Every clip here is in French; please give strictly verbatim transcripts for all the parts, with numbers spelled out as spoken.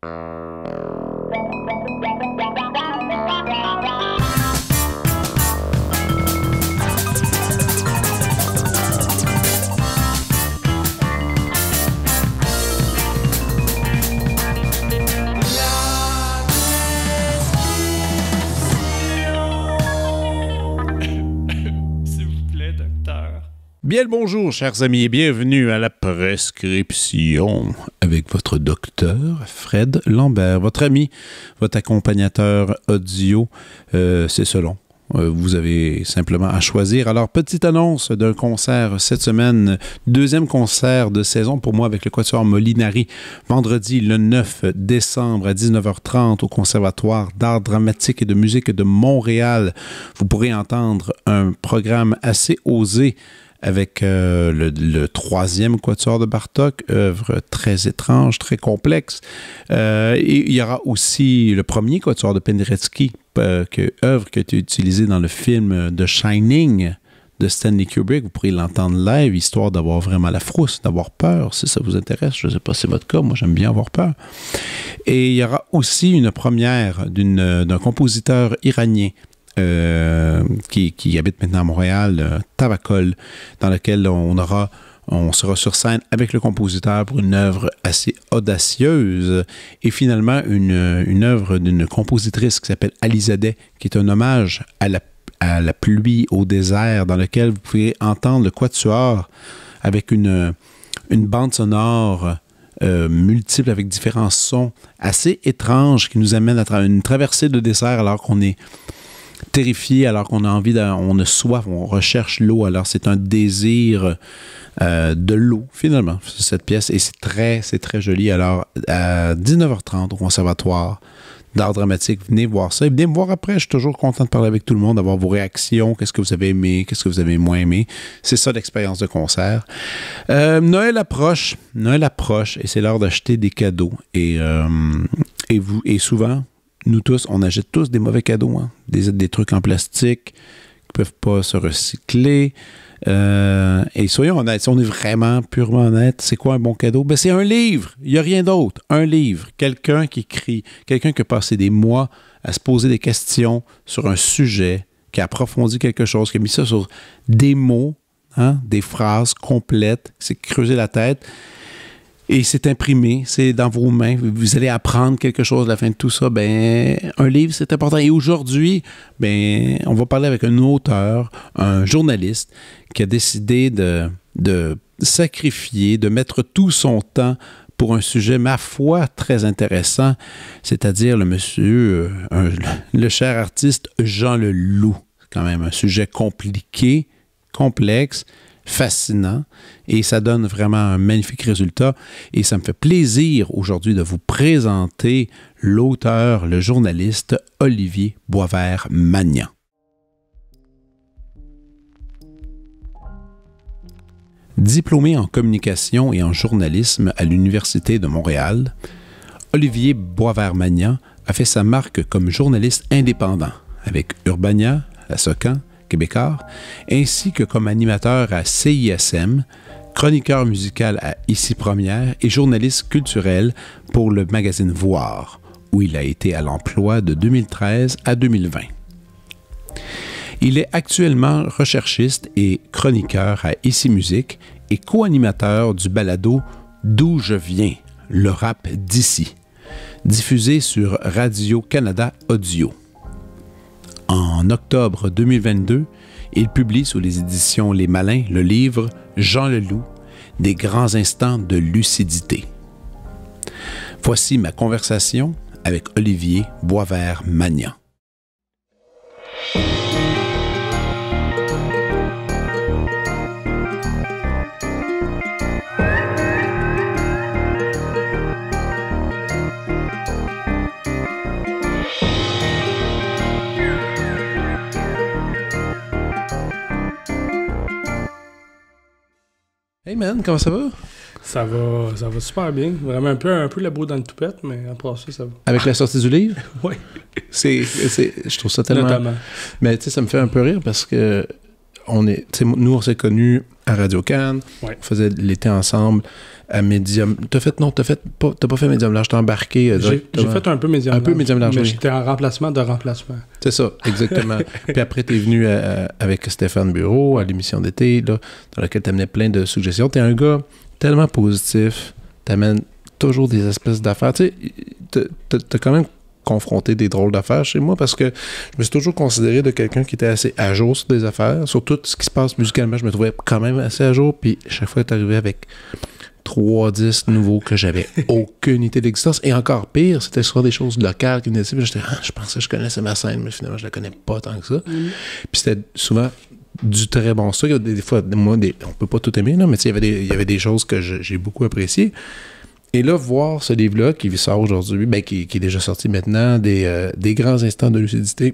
Bien le bonjour, chers amis, et bienvenue à la prescription avec votre docteur Fred Lambert, votre ami, votre accompagnateur audio, euh, c'est selon. Euh, vous avez simplement à choisir. Alors, petite annonce d'un concert cette semaine, deuxième concert de saison pour moi avec le Quatuor Molinari, vendredi le neuf décembre à dix-neuf heures trente au Conservatoire d'art dramatique et de musique de Montréal. Vous pourrez entendre un programme assez osé avec euh, le, le troisième quatuor de Bartók, œuvre très étrange, très complexe. Euh, et il y aura aussi le premier quatuor de Penderecki, euh, que, œuvre qui a été utilisée dans le film The Shining de Stanley Kubrick. Vous pourrez l'entendre live, histoire d'avoir vraiment la frousse, d'avoir peur, si ça vous intéresse. Je ne sais pas si c'est votre cas, moi j'aime bien avoir peur. Et il y aura aussi une première d'une, d'un compositeur iranien, Euh, qui, qui habite maintenant à Montréal, euh, Tavakol, dans lequel on aura, on sera sur scène avec le compositeur pour une œuvre assez audacieuse et finalement une, une œuvre d'une compositrice qui s'appelle Alizadeh, qui est un hommage à la, à la pluie au désert, dans lequel vous pouvez entendre le quatuor avec une, une bande sonore Euh, multiples avec différents sons assez étranges qui nous amènent à tra- une traversée de désert alors qu'on est terrifié, alors qu'on a envie, de, on a soif, on recherche l'eau. Alors c'est un désir euh, de l'eau finalement, cette pièce, et c'est très, c'est très joli. Alors à dix-neuf heures trente au Conservatoire d'art dramatique, venez voir ça et venez me voir après. Je suis toujours content de parler avec tout le monde, d'avoir vos réactions, qu'est-ce que vous avez aimé, qu'est-ce que vous avez moins aimé. C'est ça l'expérience de concert. Euh, Noël approche, Noël approche et c'est l'heure d'acheter des cadeaux. Et, euh, et, vous, et souvent, nous tous, on achète tous des mauvais cadeaux, hein? des, des trucs en plastique qui ne peuvent pas se recycler. Euh, et soyons honnêtes, si on est vraiment purement honnête, c'est quoi un bon cadeau? Ben, c'est un livre, il n'y a rien d'autre. Un livre, quelqu'un qui écrit, quelqu'un qui a passé des mois à se poser des questions sur un sujet, qui a approfondi quelque chose, qui a mis ça sur des mots, hein, des phrases complètes, qui s'est creusé la tête. Et c'est imprimé, c'est dans vos mains. Vous allez apprendre quelque chose à la fin de tout ça. Ben, un livre, c'est important. Et aujourd'hui, ben, on va parler avec un auteur, un journaliste qui a décidé de, de sacrifier, de mettre tout son temps pour un sujet, ma foi, très intéressant, c'est-à-dire le monsieur, un, le cher artiste Jean Leloup. C'est quand même un sujet compliqué, complexe, fascinant, et ça donne vraiment un magnifique résultat. Et ça me fait plaisir aujourd'hui de vous présenter l'auteur, le journaliste Olivier Boisvert-Magnan. Diplômé en communication et en journalisme à l'Université de Montréal, Olivier Boisvert-Magnan a fait sa marque comme journaliste indépendant avec Urbania, La Socan, Québécois, ainsi que comme animateur à C I S M, chroniqueur musical à Ici Première et journaliste culturel pour le magazine Voir, où il a été à l'emploi de deux mille treize à deux mille vingt. Il est actuellement recherchiste et chroniqueur à Ici Musique et co-animateur du balado D'où je viens, le rap d'ici, diffusé sur Radio-Canada Audio. En octobre deux mille vingt-deux, il publie sous les éditions Les Malins le livre Jean Leloup, des grands instants de lucidité. Voici ma conversation avec Olivier Boisvert-Magnan. Hey man, comment ça va? Ça va, ça va super bien. Vraiment un peu, un peu la boue dans le toupette, mais après ça, ça va. Avec la sortie du livre? Oui. C'est, c'est, je trouve ça tellement... Notamment. Mais tu sais, ça me fait un peu rire parce que on est, nous, on s'est connus à Radio-Can. Ouais. On faisait l'été ensemble à Médium. T'as fait, non, t'as fait pas, t'as pas fait Médium large, t'as embarqué. Euh, j'ai, j'ai fait un peu Médium large. Un peu Médium large, mais oui. J'étais en remplacement de remplacement. C'est ça, exactement. Puis après, t'es venu à, à, avec Stéphane Bureau à l'émission d'été, là, dans laquelle t'amenais plein de suggestions. T'es un gars tellement positif, t'amènes toujours des espèces d'affaires. Tu sais, t'as, t'as quand même confronté des drôles d'affaires chez moi parce que je me suis toujours considéré de quelqu'un qui était assez à jour sur des affaires. Sur tout ce qui se passe musicalement, je me trouvais quand même assez à jour. Puis chaque fois que t'arrivais avec trois disques nouveaux que j'avais aucune idée d'existence. Et encore pire, c'était souvent des choses locales qui venaient ici. J'étais, ah, je pensais que je connaissais ma scène, mais finalement, je la connais pas tant que ça. Mm. Puis c'était souvent du très bon stock. Des, des fois, moi, des, on peut pas tout aimer, là, mais il y avait des, il y avait des choses que je, j'ai beaucoup appréciées. Et là, voir ce livre-là qui sort aujourd'hui, ben, qui, qui est déjà sorti maintenant, des, euh, des grands instants de lucidité,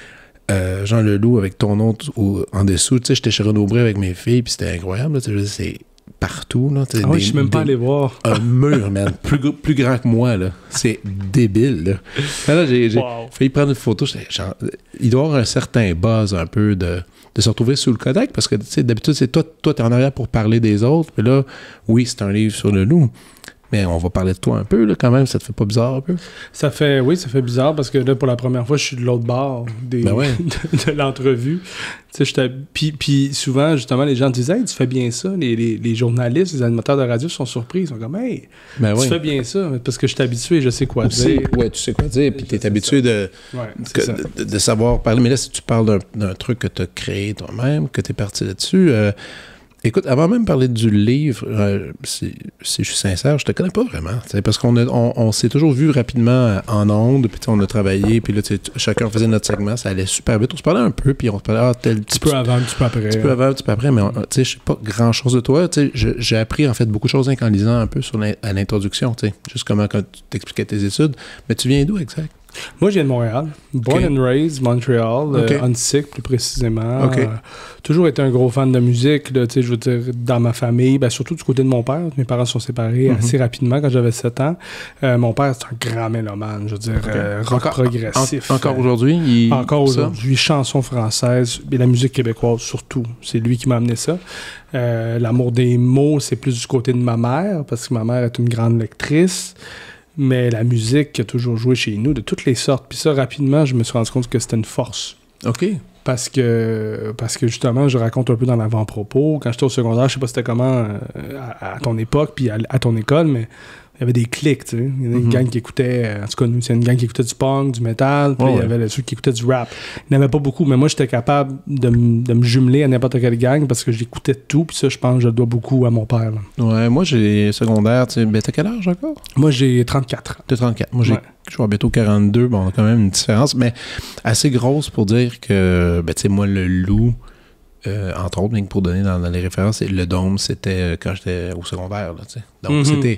euh, Jean Leloup avec ton nom au, en dessous, tu sais, j'étais chez Renaud Bré avec mes filles, puis c'était incroyable, là, tu sais, c'est partout, là. Ah des, oui, je suis même des, pas allé voir. Un mur, man, plus, plus grand que moi, là. C'est débile, là. Mais là, j'ai, j'ai wow. failli prendre une photo, genre, il doit y avoir un certain buzz un peu de... de se retrouver sous le Kodak, parce que, tu sais, d'habitude, c'est toi, toi, t'es en arrière pour parler des autres, mais là, oui, c'est un livre sur le loup. Mais on va parler de toi un peu, là, quand même. Ça te fait pas bizarre un peu? Ça fait, oui, ça fait bizarre parce que là, pour la première fois, je suis de l'autre bord des, ben ouais. de, de l'entrevue. Tu sais, puis, puis souvent, justement, les gens disaient, hey, tu fais bien ça. Les, les, les journalistes, les animateurs de radio sont surpris. Ils sont comme, hey, ben tu ouais. fais bien ça. Parce que je suis habitué, je sais quoi Aussi, dire. Oui, tu sais quoi dire. Puis tu es habitué de, ouais, que, de, de savoir parler. Mais là, si tu parles d'un, d'un truc que tu as créé toi-même, que tu es parti là-dessus. Euh, Écoute, avant même de parler du livre, euh, si, si je suis sincère, je te connais pas vraiment. Parce qu'on a, on, on s'est toujours vu rapidement en ondes, puis on a travaillé, puis là, chacun faisait notre segment, ça allait super vite. On se parlait un peu, puis on se parlait, ah, tel... Un petit peu avant, un petit peu après. Un petit peu avant, un petit peu après, mais tu sais, je sais pas grand-chose de toi. Tu sais, j'ai appris, en fait, beaucoup de choses en lisant un peu sur l'in- à l'introduction, tu sais, juste comment quand tu t'expliquais tes études. Mais tu viens d'où, exact? Moi, je viens de Montréal. Born okay. and raised, Montréal, okay. euh, Huntsic plus précisément. Okay. Euh, toujours été un gros fan de musique, là, je veux dire, dans ma famille, ben, surtout du côté de mon père. Mes parents sont séparés mm-hmm. assez rapidement quand j'avais sept ans. Euh, mon père, c'est un grand mélomane, je veux dire, okay. euh, rock encore, progressif. En, encore aujourd'hui? Il... Encore aujourd'hui, chansons françaises et la musique québécoise surtout. C'est lui qui m'a amené ça. Euh, l'amour des mots, c'est plus du côté de ma mère, parce que ma mère est une grande lectrice. Mais la musique qui a toujours joué chez nous, de toutes les sortes. Puis ça, rapidement, je me suis rendu compte que c'était une force. OK. Parce que, parce que justement, je raconte un peu dans l'avant-propos. Quand j'étais au secondaire, je sais pas c'était comment euh, à, à ton époque, puis à, à ton école, mais il y avait des clics, tu sais. Il y avait une mm-hmm. gang qui écoutait, en tout cas, nous, c'est une gang qui écoutait du punk, du métal, puis oh, il y avait ouais. ceux qui écoutaient du rap. Il n'y en avait pas beaucoup, mais moi, j'étais capable de, m- de me jumeler à n'importe quelle gang parce que j'écoutais tout, puis ça, je pense, je le dois beaucoup à mon père. Là. Ouais, moi, j'ai secondaire, tu sais, ben, t'as quel âge encore? Moi, j'ai trente-quatre. T'as trente-quatre. Moi, j'ai, ouais. je vais bientôt quarante-deux, bon, on a quand même une différence, mais assez grosse pour dire que, ben, tu sais, moi, le loup, Euh, entre autres, mais pour donner dans, dans les références, le Dôme, c'était euh, quand j'étais au secondaire, là, tu sais. Donc, mm-hmm. c'était...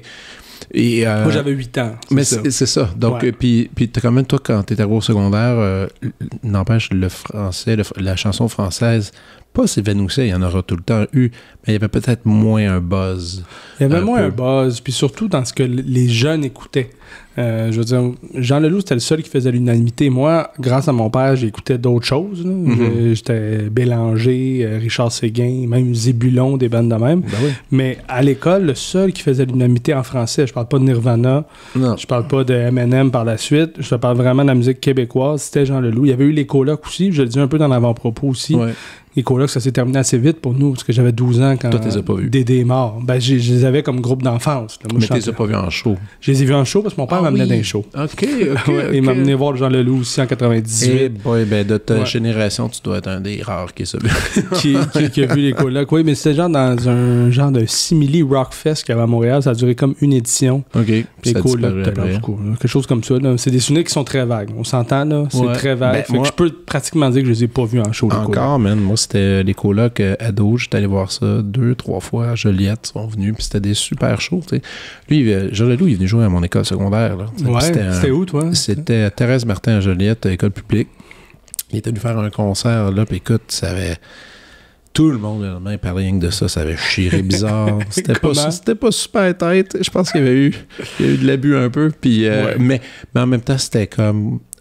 Et, euh, moi, j'avais huit ans. C'est mais ça. C'est, c'est ça. Donc, ouais. puis, puis t'as quand même, toi, quand t'étais au secondaire, euh, n'empêche, le français, le, la chanson française, pas s'évanouissait, il y en aura tout le temps eu, mais il y avait peut-être moins un buzz. Il y avait un moins peu. un buzz, puis surtout dans ce que les jeunes écoutaient. Euh, je veux dire, Jean Leloup, c'était le seul qui faisait l'unanimité. Moi, grâce à mon père, j'écoutais d'autres choses. Là. Mm-hmm. J'étais Bélanger, Richard Séguin, même Zébulon, des bandes de même. Ben oui. Mais à l'école, le seul qui faisait l'unanimité en français, je parle pas de Nirvana, non. je parle pas de M and M par la suite, je te parle vraiment de la musique québécoise, c'était Jean Leloup. Il y avait eu les colocs aussi, je le dis un peu dans l'avant-propos aussi. Ouais. Les colocs, ça s'est terminé assez vite pour nous, parce que j'avais douze ans quand Toi, tu les as pas vus. Dédé est mort. Ben, je les avais comme groupe d'enfance. Là. Moi, mais tu les as pas vus en show? Je les ai vus en show parce que mon père ah, m'amenait oui. dans les shows. OK, OK, okay. Il m'a amené voir Jean Leloup aussi en quatre-vingt-dix-huit. Et boy, ben, de ta ouais. génération, tu dois être un des rares qui est ça. qui, qui, qui a vu les colocs. Oui, mais c'était genre dans un genre de simili Rockfest qu'il y avait à Montréal. Ça a duré comme une édition. OK. Puis les colocs, beaucoup. Quelque chose comme ça. Là. C'est des souvenirs qui sont très vagues. On s'entend, là. C'est ouais. très vague. Ben, fait moi, que je peux pratiquement dire que je les ai pas vus en show. Encore, man. Moi, c'était les colocs. Ado, j'étais allé voir ça deux, trois fois à Joliette, ils sont venus, puis c'était des super shows, tu sais. Lui, Jean Leloup, il est venu jouer à mon école secondaire, là. Ouais, c'était, un, c'était où, toi? C'était à Thérèse Martin à Joliette, école publique. Il était venu faire un concert, là, puis écoute, ça avait... Tout le monde, le lendemain, parlait rien que de ça, ça avait chiré bizarre. C'était pas, c'était pas super tête. Je pense qu'il y avait eu, il y a eu de l'abus un peu, puis... Euh, ouais. mais, mais en même temps, c'était comme...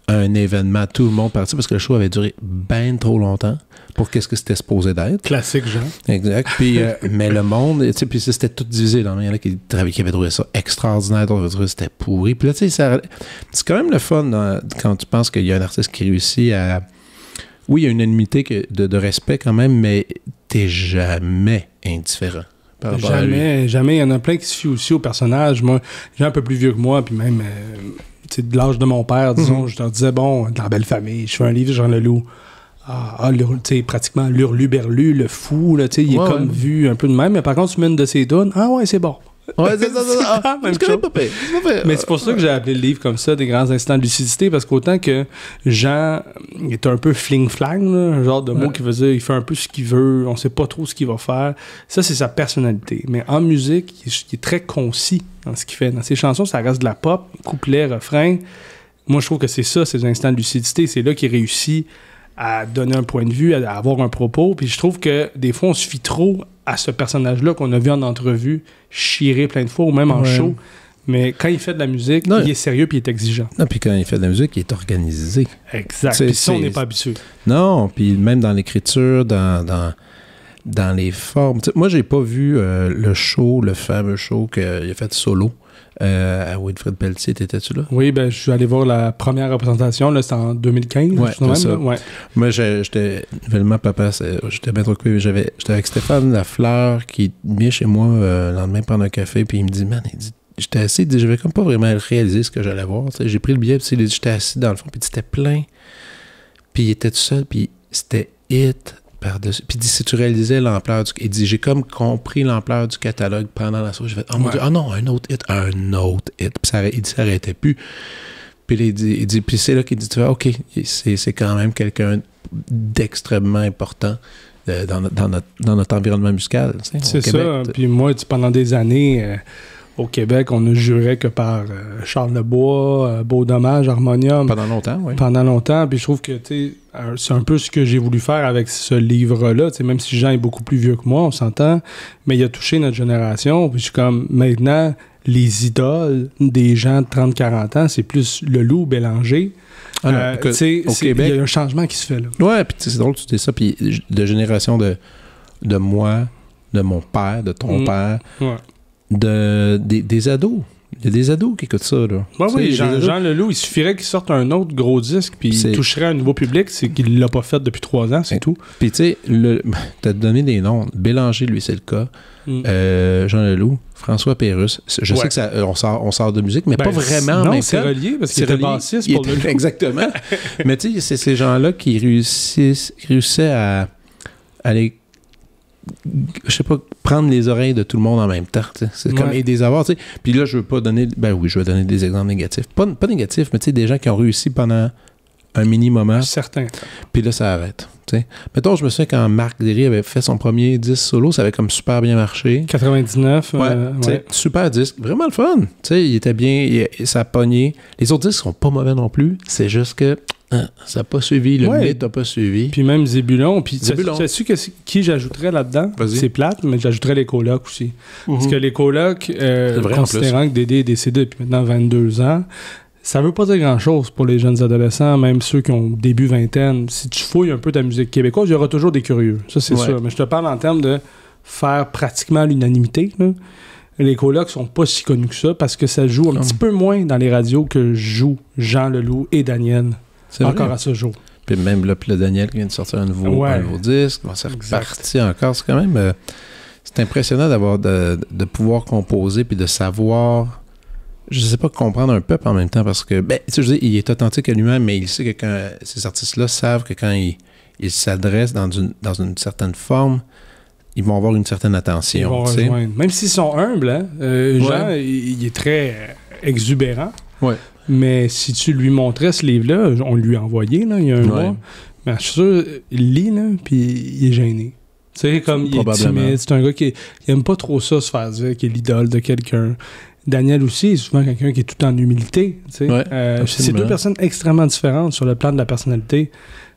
un événement, tout le monde partit parce que le show avait duré bien trop longtemps pour qu'est-ce que c'était supposé d'être. Classique, genre. Exact. Puis, euh, mais le monde, tu sais, puis ça, c'était tout divisé. Là. Il y en a qui, qui avaient trouvé ça extraordinaire, d'autres avaient trouvé que c'était pourri. Puis là, tu sais, ça, c'est quand même le fun dans, quand tu penses qu'il y a un artiste qui réussit à... Oui, il y a une unanimité que, de, de respect quand même, mais t'es jamais indifférent. Jamais, jamais. Il y en a plein qui se fient aussi au personnage. Moi, les gens un peu plus vieux que moi, puis même... Euh, de l'âge de mon père, disons, mm-hmm. je leur disais, bon, de la belle famille, je fais un livre Jean Leloup. Ah, ah tu sais, pratiquement l'Hurluberlu, le fou, là, tu sais, il ouais, est comme ouais. vu un peu de même, mais par contre, tu mets une de ses tunes, ah ouais, c'est bon. Ouais, c'est ça, c'est ça. Ah, même chose. Pas pire, pas pire. Mais c'est pour ça que j'ai appelé le livre comme ça, Des grands instants de lucidité, parce qu'autant que Jean est un peu fling-flang, là, un genre de mot ouais. qui veut dire, il fait un peu ce qu'il veut, on sait pas trop ce qu'il va faire. Ça, c'est sa personnalité. Mais en musique, il est, il est très concis dans ce qu'il fait. Dans ses chansons, ça reste de la pop, couplet, refrain. Moi, je trouve que c'est ça, ces instants de lucidité. C'est là qu'il réussit à donner un point de vue, à avoir un propos. Puis je trouve que des fois, on se fie trop à ce personnage-là qu'on a vu en entrevue chirer plein de fois ou même en ouais. show. Mais quand il fait de la musique, non, il est sérieux puis il est exigeant. Non, puis quand il fait de la musique, il est organisé. Exact. Puis ça, on n'est pas habitué. Non, puis même dans l'écriture, dans, dans, dans les formes. T'sais, moi, j'ai pas vu euh, le show, le fameux show qu'il a fait solo. Euh, à Wilfrid Pelletier, t'étais-tu là? Oui, ben je suis allé voir la première représentation, là, c'était en deux mille quinze. Ouais, c'est même, ça. Là. Ouais. Moi, j'étais nouvellement papa, j'étais bien trop occupé, j'avais, j'étais avec Stéphane Lafleur qui vient chez moi euh, le lendemain prendre un café, puis il me dit, man, il dit, j'étais assis, il dit, j'avais comme pas vraiment réalisé ce que j'allais voir. T'sais, j'ai pris le billet, puis il dit, j'étais assis dans le fond, puis c'était plein, puis il était tout seul, puis c'était hit par-dessus. Puis il dit, si tu réalisais l'ampleur du... Il dit, j'ai comme compris l'ampleur du catalogue pendant la soirée. J'ai fait, oh mon ouais. Dieu, oh non, un autre hit, un autre hit. Puis ça, il dit, ça n'arrêtait plus. Puis il dit, il dit, puis c'est là qu'il dit, tu vois, OK, c'est, c'est quand même quelqu'un d'extrêmement important euh, dans, dans, notre, dans notre environnement musical. Tu sais, c'est ça. Québec, puis moi, pendant des années... Euh... Au Québec, on ne jurait que par euh, Charles Lebois, euh, Beau Dommage, Harmonium. Pendant longtemps, oui. Pendant longtemps. Puis je trouve que, tu sais, c'est un peu ce que j'ai voulu faire avec ce livre-là. Tu sais, même si Jean est beaucoup plus vieux que moi, on s'entend. Mais il a touché notre génération. Puis je suis comme, maintenant, les idoles des gens de trente à quarante ans, c'est plus Leloup, Bélanger. Ah non, euh, tu sais, au Québec, il y a un changement qui se fait là. Ouais, puis c'est drôle que tu dis ça. Puis de génération de, de moi, de mon père, de ton mmh. père. Ouais. De, des, des ados. Il y a des ados qui écoutent ça, là. Ouais, oui, Jean, Jean Leloup, il suffirait qu'il sorte un autre gros disque puis il toucherait un nouveau public, c'est qu'il l'a pas fait depuis trois ans, c'est tout. Puis tu sais, t'as donné des noms. Bélanger, lui, c'est le cas. Mm. Euh, Jean Leloup, François Pérusse. Je ouais. sais que ça, on, sort, on sort de musique, mais ben, pas vraiment. Non, c'est relié, parce qu'il était bassiste pour Leloup. Exactement. Mais tu sais, c'est ces gens-là qui réussissent, qui réussissaient à aller... je sais pas, prendre les oreilles de tout le monde en même temps. T'sais. C'est ouais. comme et des avoirs. T'sais. Puis là, je veux pas donner... Ben oui, je vais donner des exemples négatifs. Pas, pas négatifs, mais tu sais, des gens qui ont réussi pendant un mini-moment. Certain. Puis là, ça arrête. T'sais. Mettons, je me souviens quand Marc Derry avait fait son premier disque solo, ça avait comme super bien marché. quatre-vingt-dix-neuf. Ouais, euh, ouais. Super disque. Vraiment le fun. T'sais, il était bien, il, ça a pogné. Les autres disques sont pas mauvais non plus. C'est juste que... ça n'a pas suivi, le ouais. mythe n'a pas suivi. Puis même Zébulon. Puis sais-tu que, qui j'ajouterais là-dedans? Vas-y. C'est plate, mais j'ajouterais les colocs aussi. Mm-hmm. Parce que les colocs, euh, considérant que Dédé est décédé depuis maintenant vingt-deux ans, ça veut pas dire grand-chose pour les jeunes adolescents, même ceux qui ont début vingtaine. Si tu fouilles un peu ta musique québécoise, il y aura toujours des curieux. Ça, c'est ouais. sûr. Mais je te parle en termes de faire pratiquement l'unanimité, là. Les colocs sont pas si connus que ça parce que ça joue un oh. petit peu moins dans les radios que jouent Jean Leloup et Daniel. C'est encore vrai. À ce jour. Puis même là, puis le Daniel qui vient de sortir un nouveau, ouais. un nouveau disque, bon, c'est reparti encore. C'est quand même... Euh, c'est impressionnant d'avoir de, de pouvoir composer puis de savoir... Je sais pas, comprendre un peuple en même temps parce que... Ben, tu sais, je veux dire, il est authentique à lui-même, mais il sait que quand... Ces artistes-là savent que quand ils, ils s'adressent dans une, dans une certaine forme, ils vont avoir une certaine attention. Ils vont rejoindre. Même s'ils sont humbles, hein? Euh, ouais. Jean, il, il est très exubérant. Ouais. Mais si tu lui montrais ce livre-là, on lui a envoyé là, il y a un ouais. mois, mais je suis sûr, il lit, là, puis il est gêné. Tu sais, comme il est timide, c'est un gars qui n'aime pas trop ça, se faire dire qu'il est l'idole de quelqu'un. Daniel aussi est souvent quelqu'un qui est tout en humilité. Tu sais. Ouais, euh, c'est deux personnes extrêmement différentes sur le plan de la personnalité.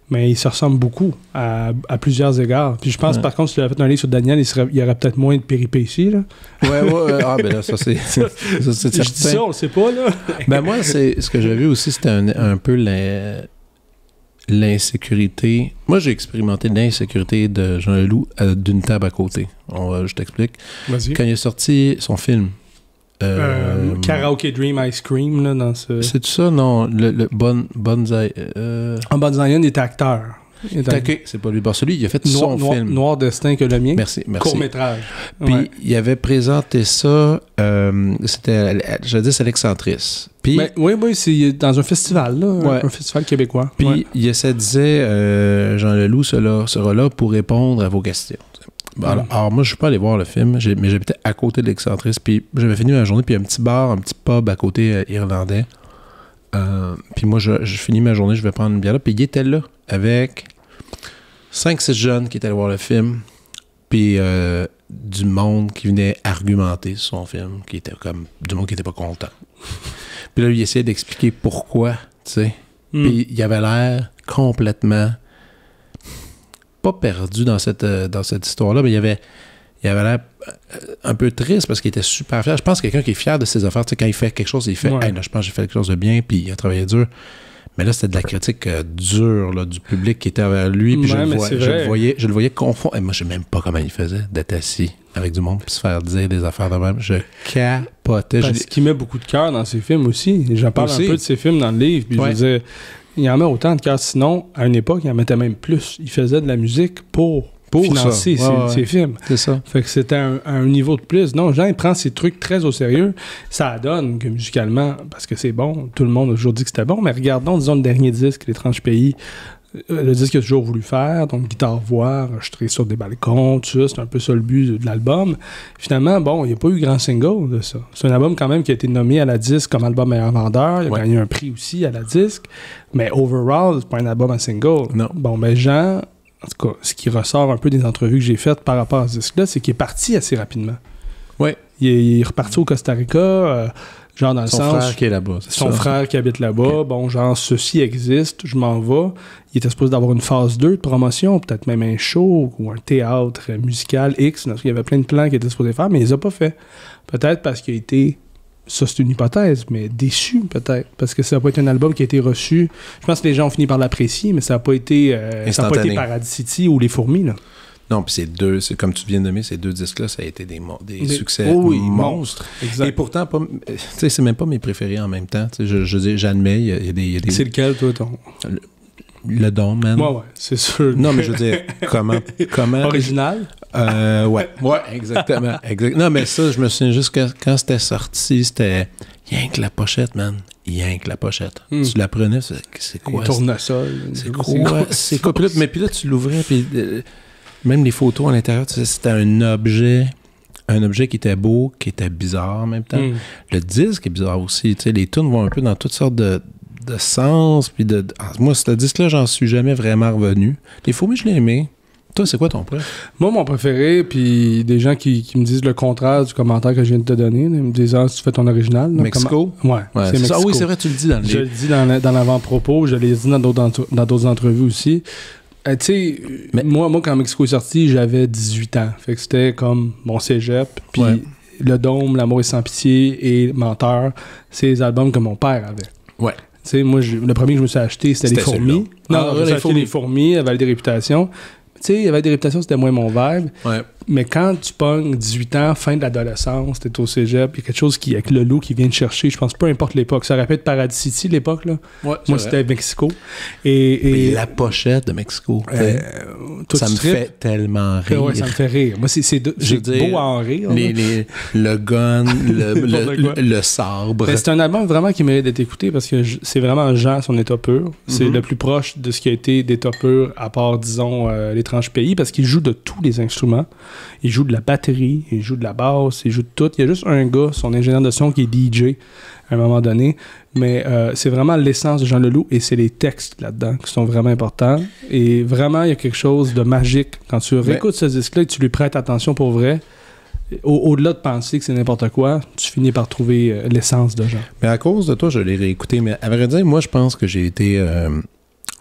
mais il se ressemble beaucoup à, à plusieurs égards. Puis je pense, ouais. par contre, si tu avais fait un livre sur Daniel, il, serait, il y aurait peut-être moins de péripéties, là. Ouais, ouais, ouais. Ah, ben là, ça, c'est, ça, c'est certain. Je dis ça, on le sait pas, là. Ben moi, c'est, ce que j'ai vu aussi, c'était un, un peu la, l'insécurité. Moi, j'ai expérimenté l'insécurité de Jean Leloup euh, d'une table à côté. On va, je t'explique. Vas-y. Quand il a sorti son film... Euh, euh, Karaoke Dream Ice Cream, là, dans ce... C'est tout ça, non? Le, le bon, Bonzai... Euh... En Bud Zion, il est acteur. Il est acteur. C'est pas lui. Bon, celui, il a fait Noir, son Noir, film. Noir Destin que le mien. Merci, merci. Court-métrage. Puis, ouais. il avait présenté ça... Euh, c'était, je dis, c'est Alexandris. Puis... Mais, oui, oui, c'est dans un festival, là. Ouais. Un festival québécois. Puis, ouais. il se disait, euh, Jean Leloup sera, sera là pour répondre à vos questions. Bon, alors, alors, moi, je suis pas allé voir le film, j'ai, mais j'habitais à côté de l'Excentris, puis j'avais fini ma journée, puis un petit bar, un petit pub à côté euh, irlandais. Euh, puis moi, je, je finis ma journée, je vais prendre une bière là, puis il était là, avec cinq six jeunes qui étaient allés voir le film, puis euh, du monde qui venait argumenter sur son film, qui était comme, du monde qui était pas content. Puis là, il essayait d'expliquer pourquoi, tu sais. Mm. Puis il avait l'air complètement... pas perdu dans cette, euh, dans cette histoire-là, mais il avait, il avait l'air un peu triste parce qu'il était super fier. Je pense que quelqu'un qui est fier de ses affaires, tu sais, quand il fait quelque chose, il fait ouais. hey, là, je pense que j'ai fait quelque chose de bien, puis il a travaillé dur. Mais là, c'était de la critique euh, dure là, du public qui était vers lui, puis ouais, je, le vois, je, le voyais, je le voyais confondre. Et moi, je ne sais même pas comment il faisait d'être assis avec du monde puis se faire dire des affaires de même. Je capotais. Parce je... qu'il met beaucoup de cœur dans ses films aussi. J'en parle aussi. Un peu de ses films dans le livre, puis ouais. je veux dire... Il en met autant de cœur. Sinon, à une époque, il en mettait même plus. Il faisait de la musique pour, pour financer ouais, ses, ouais. ses films. C'est ça. Fait que c'était un, un niveau de plus. Non, Jean, il prend ses trucs très au sérieux. Ça donne que musicalement, parce que c'est bon, tout le monde a toujours dit que c'était bon, mais regardons, disons, le dernier disque, L'Étrange Pays. Le disque qu'il a toujours voulu faire, donc guitare-voix, enregistré sur des balcons, tout ça, c'est un peu ça le but de l'album. Finalement, bon, il n'y a pas eu grand single de ça. C'est un album quand même qui a été nommé à la disque comme album meilleur vendeur, il a ouais. gagné un prix aussi à la disque, mais overall, c'est pas un album à single. Non. Bon, ben Jean, en tout cas, ce qui ressort un peu des entrevues que j'ai faites par rapport à ce disque-là, c'est qu'il est parti assez rapidement. Oui. Il est, il est reparti au Costa Rica, euh, genre dans le son sens... Son frère qui est là-bas. C'est son ça. frère qui habite là-bas. Okay. Bon, genre, ceci existe, je m'en vais. Il était supposé d'avoir une phase deux de promotion, peut-être même un show ou un théâtre musical X. Il y avait plein de plans qu'il était supposé faire, mais il les a pas fait. Peut-être parce qu'il a été... Ça, c'est une hypothèse, mais déçu, peut-être. Parce que ça n'a pas été un album qui a été reçu. Je pense que les gens ont fini par l'apprécier, mais ça n'a pas été... Euh, ça n'a pas été Paradis City ou Les Fourmis, là. Non, puis c'est deux, c'est comme tu viens de nommer, ces deux disques-là, ça a été des, des, des succès oh oui, monstres. Exact. Et pourtant, pas, tu sais, c'est même pas mes préférés en même temps. Tu sais, je, je dis, j'admets, il y a, il y a des, il y a des... C'est lequel, toi, ton... Le, le Don, man. Ouais, ouais, c'est sûr. Non, mais je veux dire, comment... comment... Original? Euh, ouais, ouais, exactement. exact. Non, mais ça, je me souviens juste que quand c'était sorti, c'était... Rien que la pochette, man. Rien que la pochette. Mm. Tu la prenais, c'est, c'est quoi? Tournesol. C'est quoi? C'est quoi? C'est quoi? Puis là, mais puis là, tu l'ouvrais, puis... Euh, même les photos à l'intérieur, tu sais, c'était un objet, un objet qui était beau, qui était bizarre en même temps. Mm. Le disque est bizarre aussi. Tu sais, les tunes vont un peu dans toutes sortes de, de sens. Puis de, de, moi, ce disque-là, j'en suis jamais vraiment revenu. Les Fourmis, je l'ai aimé. Toi, c'est quoi ton préféré? Moi, mon préféré, puis des gens qui, qui me disent le contraire du commentaire que je viens de te donner, ils me disent ah, si tu fais ton original. Là, Mexico? Comment... Ouais, ouais, c'est, c'est Mexico. Ah oui, c'est vrai, tu le dis dans le Je le dis dans, dans l'avant-propos, je l'ai dit dans d'autres, entre, dans d'autres entrevues aussi. Euh, tu sais, Mais... moi, moi, quand Mexico est sorti, j'avais dix-huit ans. Fait que c'était comme mon cégep. Puis ouais. Le Dôme, L'amour est sans pitié et Menteur, c'est les albums que mon père avait. Ouais. Tu sais, moi, je, le premier que je me suis acheté, c'était, c'était Les Fourmis. Non, ah, non, j'ai acheté Les Fourmis, elle avait des réputations. Tu sais, il y avait des réputations, c'était moins mon vibe. Ouais. Mais quand tu pognes dix-huit ans, fin de l'adolescence, t'es au cégep, il y a quelque chose qui, avec le loup qui vient te chercher, je pense, peu importe l'époque. Ça aurait pu être Paradis City, l'époque, là. Ouais, moi, c'était Mexico. Et, et la pochette de Mexico. Euh, ça me trip. fait tellement rire. Ouais, ça me fait rire. Moi, c'est, c'est de, j'ai dire, beau à en rire. Les, les, le gun, le, le, le, le sabre. Mais c'est un album vraiment qui mérite d'être écouté parce que je, c'est vraiment Jean, son état pur. C'est mm-hmm. le plus proche de ce qui a été d'état pur, à part, disons, euh, L'Étrange Pays, parce qu'il joue de tous les instruments. Il joue de la batterie, il joue de la basse, il joue de tout. Il y a juste un gars, son ingénieur de son, qui est D J à un moment donné. Mais euh, c'est vraiment l'essence de Jean Leloup et c'est les textes là-dedans qui sont vraiment importants. Et vraiment, il y a quelque chose de magique. Quand tu réécoutes ce disque-là et que tu lui prêtes attention pour vrai, au- au-delà de penser que c'est n'importe quoi, tu finis par trouver euh, l'essence de Jean. Mais à cause de toi, je l'ai réécouté. Mais à vrai dire, moi, je pense que j'ai été... Euh...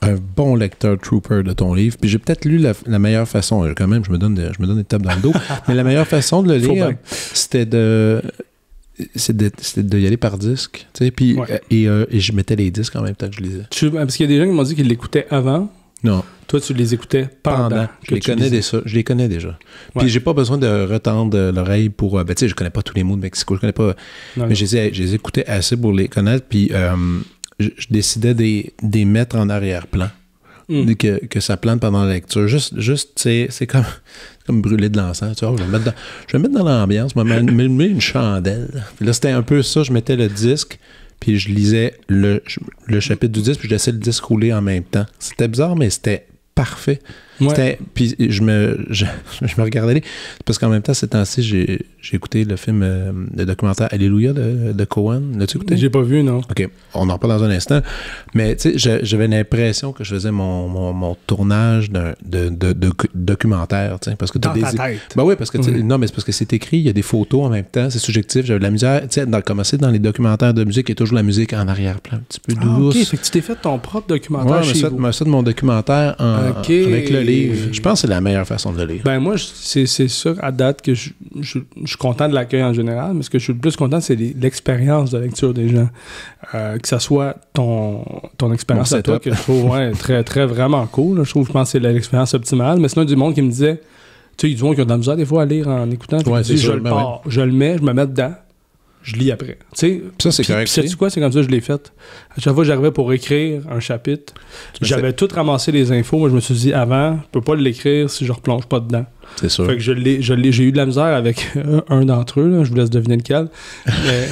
un bon lecteur trooper de ton livre. Puis j'ai peut-être lu la, la meilleure façon, quand même, je me donne des, je me donne des tapes dans le dos, mais la meilleure façon de le lire, c'était de... C'est de, c'est de y aller par disque, tu sais, puis ouais. et, euh, et je mettais les disques en même temps que je lisais. Tu, parce qu'il y a des gens qui m'ont dit qu'ils l'écoutaient avant. Non. Toi, tu les écoutais pendant. pendant. Je, les connais déjà, je les connais déjà. Ouais. Puis j'ai pas besoin de retendre l'oreille pour... Ben tu sais, je connais pas tous les mots de Mexico, je connais pas... Non, mais non. Je, les ai, je les écoutais assez pour les connaître, puis euh, je, je décidais de les mettre en arrière-plan. Mm. Que, que ça plante pendant la lecture. Juste, juste tu sais, c'est comme, comme brûler de l'encens. Tu vois, je vais me mettre dans, je vais me mettre dans l'ambiance, je vais me mettre une chandelle. Puis là, c'était un peu ça. Je mettais le disque, puis je lisais le, le chapitre du disque, puis je laissais le disque rouler en même temps. C'était bizarre, mais c'était parfait. Ouais. Puis je me, je, je me regardais les... Parce qu'en même temps, ces temps-ci, j'ai, j'ai écouté le film, euh, le documentaire Alléluia de, de Cohen. L'as-tu écouté? J'ai pas vu, non. OK. On en reparle dans un instant. Mais tu sais, j'avais l'impression que je faisais mon, mon, mon tournage d'un, de, de, de documentaire. Parce que dans des... ta tête. Ben oui, parce que oui. Non, mais c'est parce que c'est écrit, il y a des photos en même temps, c'est subjectif. J'avais de la musique. Tu sais, dans, comme c'est dans les documentaires de musique, il y a toujours la musique en arrière-plan, un petit peu douce. Ah, OK. Fait que tu t'es fait ton propre documentaire ouais, chez ça, vous. Ouais, ça de mon documentaire en, okay. avec le livre. Je pense que c'est la meilleure façon de le lire. Ben moi, c'est, c'est ça à date que je, je, je suis content de l'accueil en général, mais ce que je suis le plus content, c'est les, l'expérience de lecture des gens. Euh, que ça soit ton, ton expérience à toi, que je trouve ouais, très, très vraiment cool. Là. Je trouve, je pense que c'est l'expérience optimale. Mais sinon, il y a du monde qui me disait, tu sais, il y a du monde qui a de la misère des fois à lire en écoutant. Ouais, dis, je le ben pars, ouais. je le mets, je me mets dedans. Je lis après. Tu sais, ça, c'est correct. Sais-tu quoi? C'est comme ça que je l'ai fait. À chaque fois que j'arrivais pour écrire un chapitre, j'avais tout ramassé les infos. Moi, je me suis dit, avant, je peux pas l'écrire si je replonge pas dedans. C'est sûr. Fait que je l'ai, je l'ai, j'ai eu de la misère avec un d'entre eux. Là. Je vous laisse deviner lequel. Mais...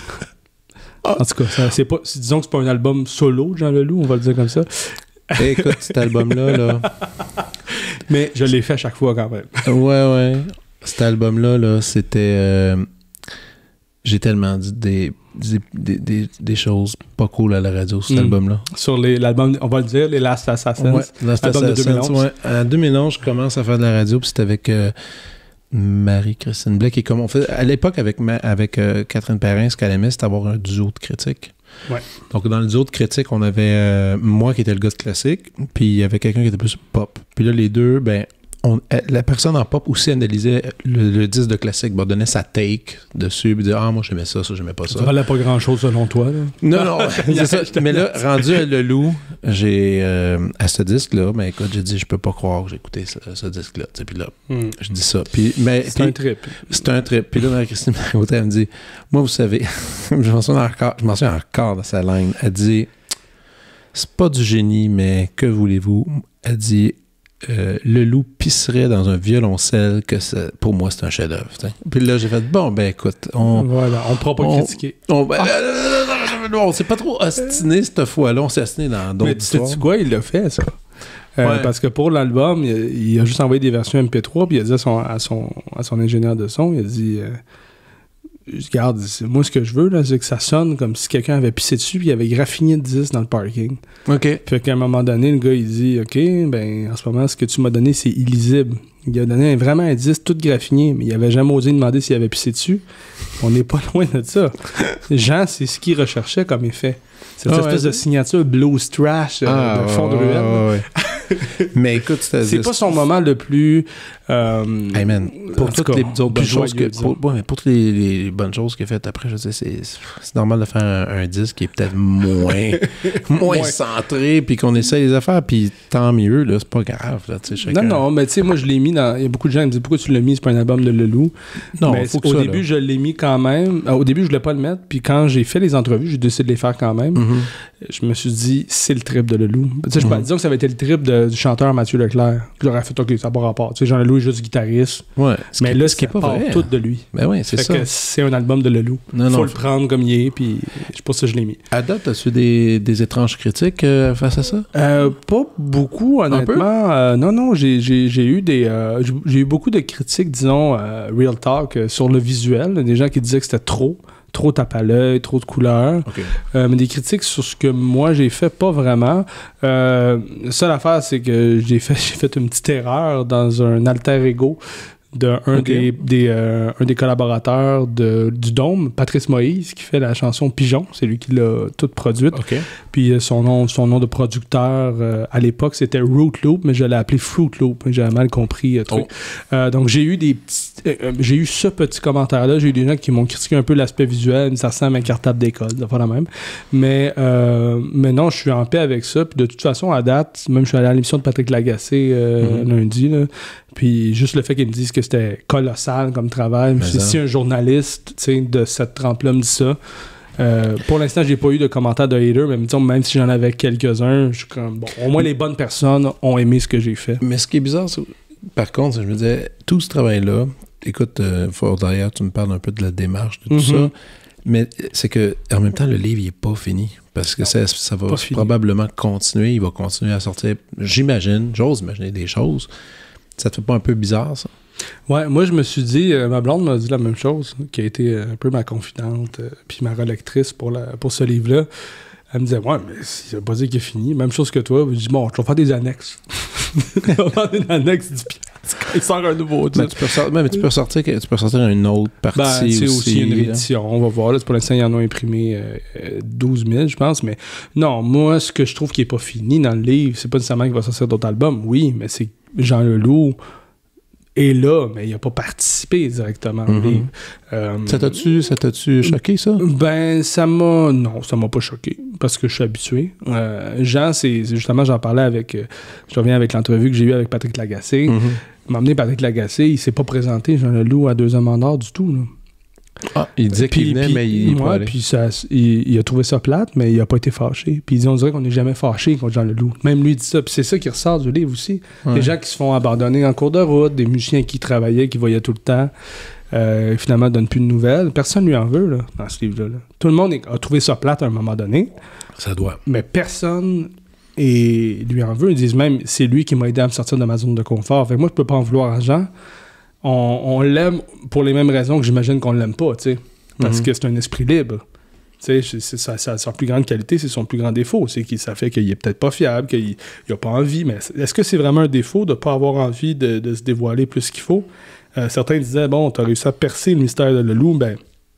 en tout cas, ça, c'est pas, c'est, disons que c'est pas un album solo de Jean Leloup, on va le dire comme ça. Hey, écoute, cet album-là, là... Mais je l'ai fait à chaque fois quand même. Ouais, ouais. Cet album-là, là, c'était... Euh... J'ai tellement dit des, des, des, des choses pas cool à la radio sur cet mmh. album-là. Sur les, l'album, on va le dire, les Last Assassins. Ouais, Last Assassins. De deux mille onze. Ouais. En deux mille onze, je commence à faire de la radio, puis c'était avec euh, Marie-Christine Blais, qui comme on fait à l'époque avec, ma, avec euh, Catherine Perrin, ce qu'elle aimait, c'était avoir un duo de critiques. Ouais. Donc, dans le duo de critiques, on avait euh, moi qui étais le gars de classique, puis il y avait quelqu'un qui était plus pop. Puis là, les deux, ben... On, la personne en pop aussi analysait le, le disque de classique, bon, donnait sa take dessus, puis disait ah moi j'aimais ça, ça j'aimais pas ça. Ça valait pas grand chose selon toi là. Non non, c'est ça. Mais là rendu à Leloup, j'ai euh, à ce disque là, mais écoute j'ai dit je peux pas croire que j'ai écouté ce, ce disque là, puis là mm. je dis ça, puis mais c'est un trip. C'est un trip. Puis là Marie-Christine elle me dit moi vous savez, je m'en souviens encore, je m'en souviens encore de sa ligne. Elle dit c'est pas du génie mais que voulez-vous? Elle dit Euh, Leloup pisserait dans un violoncelle que ça, pour moi c'est un chef-d'œuvre. T'sais. Puis là j'ai fait bon ben écoute on voilà on ne pourra pas on, critiquer. On, ben, ah. on s'est pas trop ostiné cette fois-là, on s'est ostiné dans d'autres mais histoires. Sais-tu quoi, il l'a fait ça. Euh, ouais. Parce que pour l'album il, il a juste envoyé des versions M P trois puis il a dit à son, à son, à son ingénieur de son, il a dit euh, regarde, moi ce que je veux là, c'est que ça sonne comme si quelqu'un avait pissé dessus puis il avait graffiné le disque dans le parking. OK. Fait qu'à un moment donné, le gars il dit OK, ben en ce moment ce que tu m'as donné c'est illisible. Il a donné vraiment un disque tout graffiné, mais il avait jamais osé demander s'il avait pissé dessus. On n'est pas loin de ça. Jean, c'est ce qu'il recherchait comme effet. Cette ah, espèce ouais, de signature blues trash euh, ah, de fond de ruelle. Ouais, ouais. Mais écoute, c'est, c'est pas son moment le plus. Euh, hey man, pour toutes cas, les autres bonnes choses que, pour, ouais, mais pour toutes les, les bonnes choses qu'il a faites après, je sais, c'est, c'est normal de faire un, un disque qui est peut-être moins, moins centré, puis qu'on essaie les affaires, puis tant mieux, là, c'est pas grave. Là, chacun... Non, non, mais tu sais, moi je l'ai mis dans. Il y a beaucoup de gens qui me disent pourquoi tu l'as mis, c'est pas un album de Leloup. Non, mais faut que au ça, début, là. Je l'ai mis quand même. Au début, je voulais pas le mettre, puis quand j'ai fait les entrevues, j'ai décidé de les faire quand même. Mm-hmm. Je me suis dit, c'est le trip de Leloup. Tu sais, mm-hmm. disons que ça avait été le trip de, du chanteur Mathieu Leclerc. J'aurais fait, OK, ça n'a pas rapport. Tu sais, Jean Leloup est juste guitariste. Ouais. Mais là, ce qui est pas vrai. Tout de lui. Ben oui, c'est fait ça. Que c'est un album de Leloup. Il faut non, le prendre comme il est, puis je sais pas si je l'ai mis. À date, as-tu des, des étranges critiques euh, face à ça? Euh, pas beaucoup, honnêtement. Euh, non, non, j'ai, j'ai, j'ai eu des... Euh, j'ai eu beaucoup de critiques, disons, euh, real talk, euh, sur le visuel. Des gens qui disaient que c'était trop. Trop tape à l'œil, trop de couleurs. Okay. Euh, mais des critiques sur ce que moi j'ai fait, pas vraiment. Euh, la seule affaire, c'est que j'ai fait, j'ai fait une petite erreur dans un alter ego d'un okay. des, des, euh, un des collaborateurs de, du Dôme, Patrice Moïse, qui fait la chanson Pigeon. C'est lui qui l'a toute produite. Okay. Puis euh, son, nom, son nom de producteur, euh, à l'époque, c'était Root Loop, mais je l'ai appelé Fruit Loop. J'avais mal compris. Euh, truc. Oh. Euh, donc, j'ai eu des petits, euh, j'ai eu ce petit commentaire-là. J'ai eu des gens qui m'ont critiqué un peu l'aspect visuel. Ça ressemble à un cartable d'école, c'est pas la même. Mais, euh, mais non, je suis en paix avec ça. Puis de toute façon, à date, même je suis allé à l'émission de Patrick Lagacé euh, mm-hmm. lundi, là. Puis juste le fait qu'ils me disent que c'était colossal comme travail. Si, si un journaliste de cette trempe-là me dit ça, euh, pour l'instant, j'ai pas eu de commentaires de haters, mais disons, même si j'en avais quelques-uns, je suis comme, bon, au moins les bonnes personnes ont aimé ce que j'ai fait. Mais ce qui est bizarre, c'est, par contre, je me disais, tout ce travail-là, écoute, euh, faut d'ailleurs, tu me parles un peu de la démarche, de tout mm-hmm. ça, mais c'est que en même temps, le livre, il n'est pas fini. Parce que ça, ça va probablement continuer. Il va continuer à sortir, j'imagine, j'ose imaginer des choses. Ça te fait pas un peu bizarre, ça? Ouais, moi, je me suis dit, euh, ma blonde m'a dit la même chose, qui a été euh, un peu ma confidente, euh, puis ma relectrice pour, la, pour ce livre-là. Elle me disait, ouais, mais ça veut pas dire qu'il est fini. Même chose que toi. Je dis, bon, je vais faire des annexes. Je vais faire une annexe dix piastres quand il sort un nouveau titre. Mais tu peux, sor- mais tu peux sortir, tu peux sortir une autre partie ben, aussi. C'est aussi une réédition. On va voir. Là, pour l'instant, ils en ont imprimé euh, douze mille, je pense. Mais non, moi, ce que je trouve qui est pas fini dans le livre, c'est pas nécessairement qu'il va sortir d'autres albums. Oui, mais c'est Jean Leloup est là, mais il n'a pas participé directement au mm-hmm. livre. Euh, ça t'as-tu, ça t'as-tu choqué, ça? Ben, ça m'a... Non, ça m'a pas choqué, parce que je suis habitué. Euh, Jean, c'est, c'est justement, j'en parlais avec... Euh, je reviens avec l'entrevue que j'ai eue avec Patrick Lagacé. Mm-hmm. Il m'a amené Patrick Lagacé, il s'est pas présenté, Jean Leloup, à Deux hommes en or du tout, là. Ah, il disait puis, qu'il venait, puis, mais il n'est ouais, pas allé. Puis ça, il, il a trouvé ça plate, mais il a pas été fâché. Puis il dit, on dirait qu'on n'est jamais fâché contre Jean Leloup. Même lui dit ça. Puis c'est ça qui ressort du livre aussi. Ouais. Des gens qui se font abandonner en cours de route, des musiciens qui travaillaient, qui voyaient tout le temps, euh, finalement ne donnent plus de nouvelles. Personne lui en veut, là, dans ce livre-là. Là. Tout le monde est, a trouvé ça plate à un moment donné. Ça doit. Mais personne et lui en veut. Ils disent même, c'est lui qui m'a aidé à me sortir de ma zone de confort. Fait que moi, je peux pas en vouloir à Jean. On, on l'aime pour les mêmes raisons que j'imagine qu'on l'aime pas, tu sais. Parce mm-hmm. que c'est un esprit libre. Tu sais, c'est sa, sa, sa plus grande qualité, c'est son plus grand défaut. C'est que ça fait qu'il est peut-être pas fiable, qu'il n'a pas envie. Mais est-ce que c'est vraiment un défaut de ne pas avoir envie de, de se dévoiler plus qu'il faut? Euh, certains disaient, bon, tu as réussi à percer le mystère de Leloup. Ben,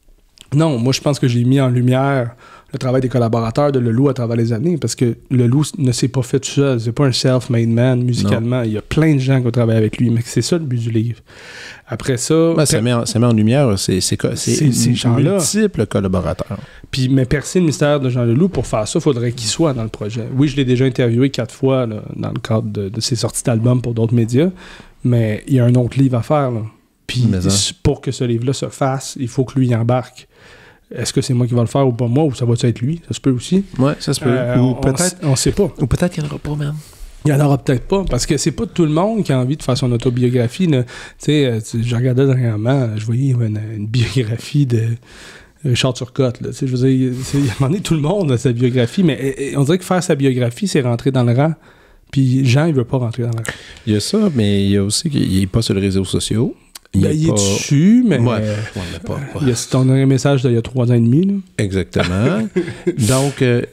non, moi, je pense que j'ai mis en lumière le travail des collaborateurs de Leloup à travers les années, parce que Leloup ne s'est pas fait tout seul. C'est pas un self-made man musicalement. Non. Il y a plein de gens qui ont travaillé avec lui, mais c'est ça le but du livre. Après ça... Ben, ça, met en, ça met en lumière c'est, c'est, c'est, c'est ces gens-là. Multiples collaborateurs. Puis, mais percer le mystère de Jean Leloup, pour faire ça, il faudrait qu'il soit dans le projet. Oui, je l'ai déjà interviewé quatre fois là, dans le cadre de, de ses sorties d'albums pour d'autres médias, mais il y a un autre livre à faire. Là. Puis, pour que ce livre-là se fasse, il faut que lui y embarque. Est-ce que c'est moi qui va le faire ou pas moi, ou ça va être lui? Ça se peut aussi. Oui, ça se peut. Euh, ou on, peut-être... On ne sait pas. Ou peut-être qu'il n'y en aura pas même. Il n'y en aura peut-être pas, parce que c'est pas tout le monde qui a envie de faire son autobiographie. Tu sais, je regardais dernièrement, je voyais une, une biographie de Richard Turcotte. Là, je veux dire, il y a demandé tout le monde à sa biographie, mais et, et on dirait que faire sa biographie, c'est rentrer dans le rang. Puis Jean, il veut pas rentrer dans le rang. Il y a ça, mais il y a aussi qu'il n'est pas sur les réseaux sociaux. Il, ben, il est pas... dessus, mais... Ouais, ouais, mais pas, pas. Il y a ton dernier message d'il y a trois ans et demi. Là. Exactement. Donc, euh,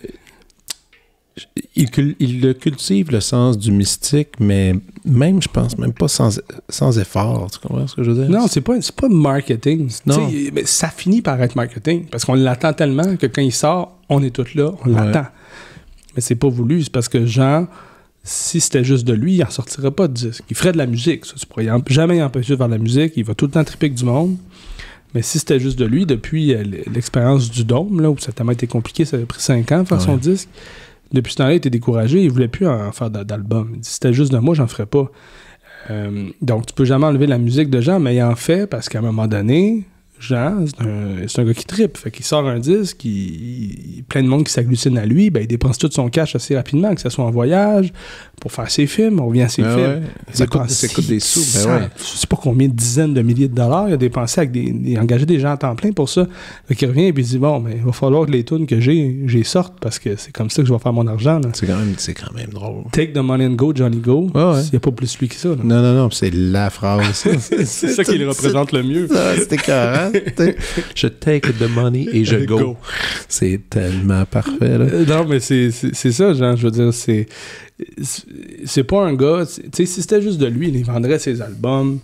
il, il cultive le sens du mystique, mais même, je pense, même pas sans, sans effort. Tu comprends ce que je veux dire? Non, c'est pas, c'est pas marketing. Non. Mais ça finit par être marketing, parce qu'on l'attend tellement que quand il sort, on est tous là, on ouais. l'attend. Mais c'est pas voulu, c'est parce que Jean... Si c'était juste de lui, il n'en sortirait pas de disque. Il ferait de la musique. Ça, tu pourrais jamais empêcher de faire de la musique. Il va tout le temps triper avec du monde. Mais si c'était juste de lui, depuis euh, l'expérience du Dôme, là, où ça a tellement été compliqué, ça a pris cinq ans de faire ouais. son disque, depuis ce temps-là, il était découragé. Il ne voulait plus en faire d'album. Il dit, si c'était juste de moi, j'en ferais pas. Euh, donc, tu peux jamais enlever la musique de Jean, mais il en fait parce qu'à un moment donné... Jean, c'est un, c'est un gars qui trippe. Fait qu'il sort un disque, il, il, plein de monde qui s'agglutine à lui, ben il dépense tout son cash assez rapidement, que ce soit en voyage, pour faire ses films, on revient à ses ben films. Ouais. Ça, coûte, ça coûte des sous. Ben ouais. Je sais pas combien de dizaines de milliers de dollars il a dépensé avec des, des engager des gens à temps plein pour ça. Fait qu'il revient et puis il dit bon, mais il va falloir que les tunes que j'ai, j'ai sorte parce que c'est comme ça que je vais faire mon argent. Là. C'est quand même, c'est quand même drôle. Take the money and go, Johnny Go. Ah ouais. Il n'y a pas plus lui que ça. Là. Non, non, non, c'est la phrase. c'est, c'est, c'est ça qui le représente le mieux. Ça, c'était carré. Je take the money et je go. go. C'est tellement parfait, là. Non, mais c'est, c'est, c'est ça, genre, je veux dire, c'est... C'est pas un gars... Tu sais, si c'était juste de lui, il vendrait ses albums,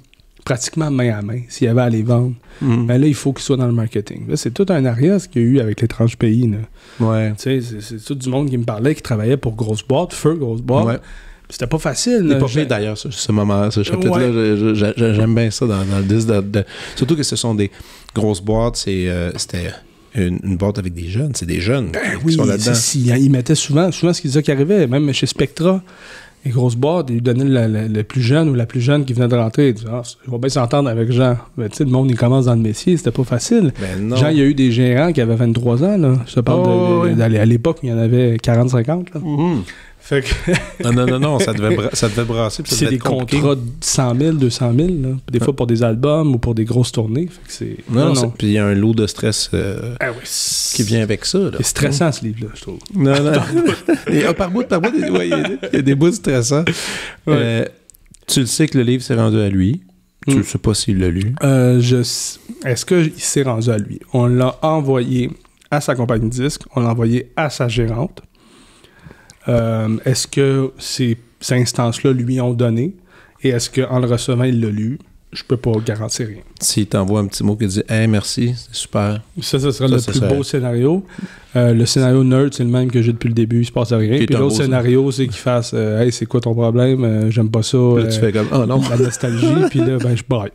pratiquement main à main s'il y avait à les vendre. Mm. Mais là, il faut qu'ils soient dans le marketing. Là, c'est tout un arrière ce qu'il y a eu avec l'étrange pays. Là. Ouais. Tu sais, c'est, c'est tout du monde qui me parlait, qui travaillait pour Grosse Boîte, Feu Grosse Boîte. Ouais. C'était pas facile. C'est pas fait d'ailleurs, ce, ce moment, ce chapitre-là. Ouais. je, je, j'aime bien ça dans, dans le disque. De, de... Surtout que ce sont des grosses boîtes. C'est, euh, c'était une, une boîte avec des jeunes. C'est des jeunes ben qui oui, sont là-dedans. C'est, ils mettaient souvent, souvent ce qu'ils disaient qui arrivait. Même chez Spectra, les grosses boîtes, ils donnaient le, le, le plus jeune ou la plus jeune qui venait de rentrer. Ils disaient, ah, je vais bien s'entendre avec Jean. Ben, tu sais, le monde, il commence dans le métier. C'était pas facile. Ben Jean, il y a eu des gérants qui avaient vingt-trois ans. Là. Je te parle oh, de, de, oui. à l'époque, il y en avait quarante cinquante. Là. Mm-hmm. Fait que non, non, non, non, ça devait, bra- ça devait brasser. Ça c'est devait des contrats de cent mille, deux cent mille, là. Des fois pour des albums ou pour des grosses tournées. Fait que c'est... Non, non, non. Puis il y a un lot de stress euh, ah oui, qui vient avec ça. Là. C'est stressant, ce livre-là, je trouve. Non, non. Et, oh, par bout, par bout, il ouais, y, y a des bouts stressants. Ouais. Euh, tu le sais que le livre s'est rendu à lui. Mm. Tu ne sais pas s'il l'a lu. Euh, je... Est-ce qu'il s'est rendu à lui? On l'a envoyé à sa compagnie de disques. On l'a envoyé à sa gérante. Euh, est-ce que ces, ces instances-là lui ont donné? Et est-ce qu'en le recevant, il l'a lu? Je peux pas garantir rien. S'il t'envoie un petit mot qui dit « Hey, merci, c'est super », ça, ce sera ça, le ça plus serait... beau scénario. Euh, le scénario nerd, c'est le même que j'ai depuis le début, il se passe rien. Puis l'autre scénario, c'est qu'il fasse euh, « Hey, c'est quoi ton problème? Euh, j'aime pas ça. Euh, » Là, tu fais comme « Oh non! » La nostalgie, puis là, ben, je braille.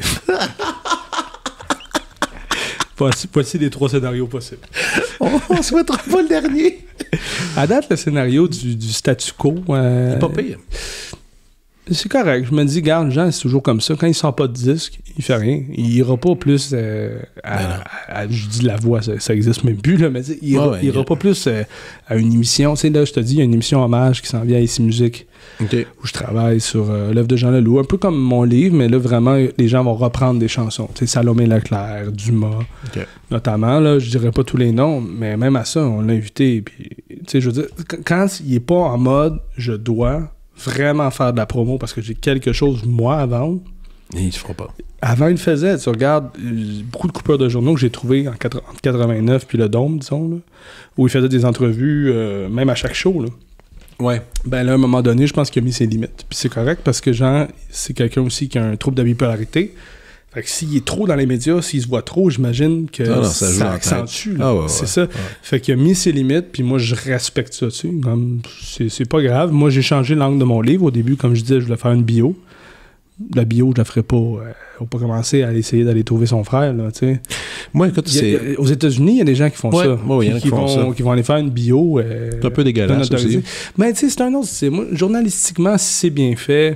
Voici, voici les trois scénarios possibles. On ne souhaitera pas le dernier. À date, le scénario du, du statu quo... Euh, c'est pas pire. C'est correct. Je me dis, regarde, Jean, c'est toujours comme ça. Quand il sort pas de disque, il fait rien. Il ira pas plus euh, à, à, à... Je dis la voix, ça, ça existe même plus, là, mais il ira, ouais, il ira a... pas plus euh, à une émission. Tu sais, là, je te dis, il y a une émission hommage qui s'en vient à Ici Musique. Okay. Où je travaille sur euh, l'œuvre de Jean Leloup, un peu comme mon livre, mais là, vraiment, les gens vont reprendre des chansons. Tu sais, Salomé Leclerc, Dumas, okay. notamment, là, je dirais pas tous les noms, mais même à ça, on l'a invité. Puis, tu sais, je veux dire, quand il est pas en mode « je dois vraiment faire de la promo parce que j'ai quelque chose, moi, à vendre », et il se fera pas. Avant, il le faisait. Tu regardes beaucoup de coupeurs de journaux que j'ai trouvés en quatre-vingt-neuf puis le Dôme, disons, là, où il faisait des entrevues, euh, même à chaque show, là. Ouais. Ben là, à un moment donné, je pense qu'il a mis ses limites. Puis c'est correct parce que Jean, c'est quelqu'un aussi qui a un trouble de bipolarité. Fait que s'il est trop dans les médias, s'il se voit trop, j'imagine que non, non, ça, ça accentue. Ah, ouais, c'est ouais, ça. Ouais. Fait qu'il a mis ses limites, puis moi, je respecte ça, tu sais. Comme, c'est, c'est pas grave. Moi, j'ai changé l'angle de mon livre. Au début, comme je disais, je voulais faire une bio. La bio, je la ferais pas. Euh, faut pas commencer à essayer d'aller trouver son frère, là, tu sais. Moi, écoute, c'est... A, aux États-Unis, il y a des gens qui font ouais, ça. Ouais, il y en a qui, qui, font vont, ça. qui vont aller faire une bio. Euh, c'est un peu dégueulasse aussi. Mais tu sais, c'est un autre... C'est, moi, journalistiquement, si c'est bien fait...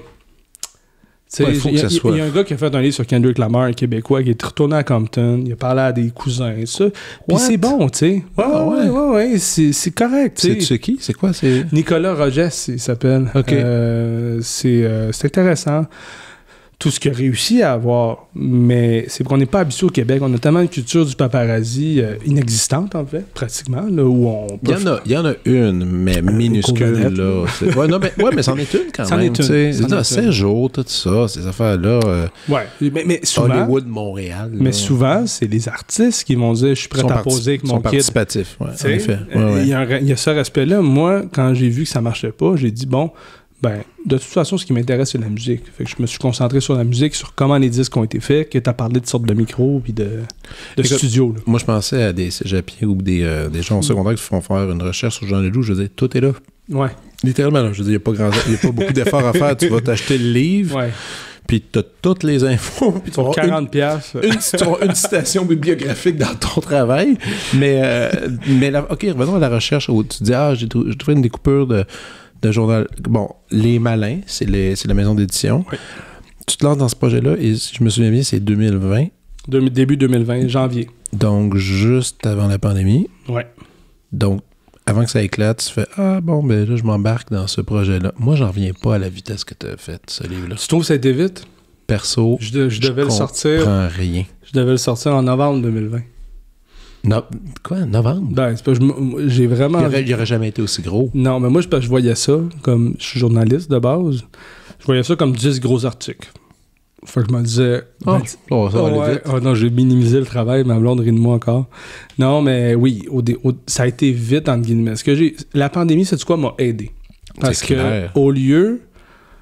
Il ouais, y, y, y a un gars qui a fait un livre sur Kendrick Lamar, un Québécois, qui est retourné à Compton, il a parlé à des cousins et ça. Puis c'est bon, tu sais. Ouais, ah, ouais, ouais, ouais, c'est, c'est correct, tu sais. C'est qui? C'est quoi? C'est... Nicolas Rogès, il s'appelle. OK. Euh, c'est, euh, c'est intéressant. Tout ce qu'il a réussi à avoir, mais c'est qu'on n'est pas habitué au Québec. On a tellement une culture du paparazzi euh, inexistante, en fait, pratiquement, là, où on peut... Il y en a, il y en a une, mais minuscule, là. C'est... Ouais, non, mais, ouais, mais c'en est une quand c'en même, tu sais. C'est seize jours, tout ça, ces affaires-là. Euh, ouais, mais, mais souvent... Hollywood, Montréal. Là. Mais souvent, c'est les artistes qui vont dire, je suis prêt à poser avec mon kid. Ils sont participatifs, ouais, en effet. Il ouais, ouais. y, y a ce respect-là. Moi, quand j'ai vu que ça marchait pas, j'ai dit, bon... Ben, de toute façon, ce qui m'intéresse, c'est la musique. Fait que je me suis concentré sur la musique, sur comment les disques ont été faits, que tu as parlé de sortes de micros puis de, de studios. Là. Moi, je pensais à des cégepiers ou des, euh, des gens secondaires qui font faire une recherche sur Jean Leloup. Je veux dire, tout est là. Ouais. Littéralement, là. Je veux dire, il n'y a pas grand... y a pas beaucoup d'efforts à faire. Tu vas t'acheter le livre. Ouais. Puis tu as toutes les infos. Puis tu as quarante piastres. Une, une, une citation bibliographique dans ton travail. Mais, euh, mais la, OK, revenons à la recherche où tu dis, ah, j'ai, trou- j'ai trouvé une découpure de... de journal. Bon, Les Malins, c'est, les, c'est la maison d'édition. Oui. Tu te lances dans ce projet-là et si je me souviens bien, c'est deux mille vingt. De, début deux mille vingt, janvier. Donc, juste avant la pandémie. Ouais. Donc, avant que ça éclate, tu fais « Ah, bon, ben là, je m'embarque dans ce projet-là. » Moi, j'en reviens pas à la vitesse que tu as faite, ce livre-là. Tu trouves que ça a été vite? Perso, je, de, je devais je le sortir. comprends rien. Je devais le sortir en novembre deux mille vingt. No... Quoi, novembre? Ben, c'est pas, je, j'ai vraiment... Il aurait, il aurait jamais été aussi gros. Non, mais moi, je, je voyais ça comme... Je suis journaliste de base. Je voyais ça comme dix gros articles. Fait que je me disais... Oh, ben, oh, ça va oh, aller ouais, vite. Oh non, j'ai minimisé le travail. Ma blonde rit de moi encore. Non, mais oui, au, au, ça a été vite, entre guillemets. Ce que j'ai, la pandémie, c'est quoi, m'a aidé. Parce c'est que clair. Au lieu...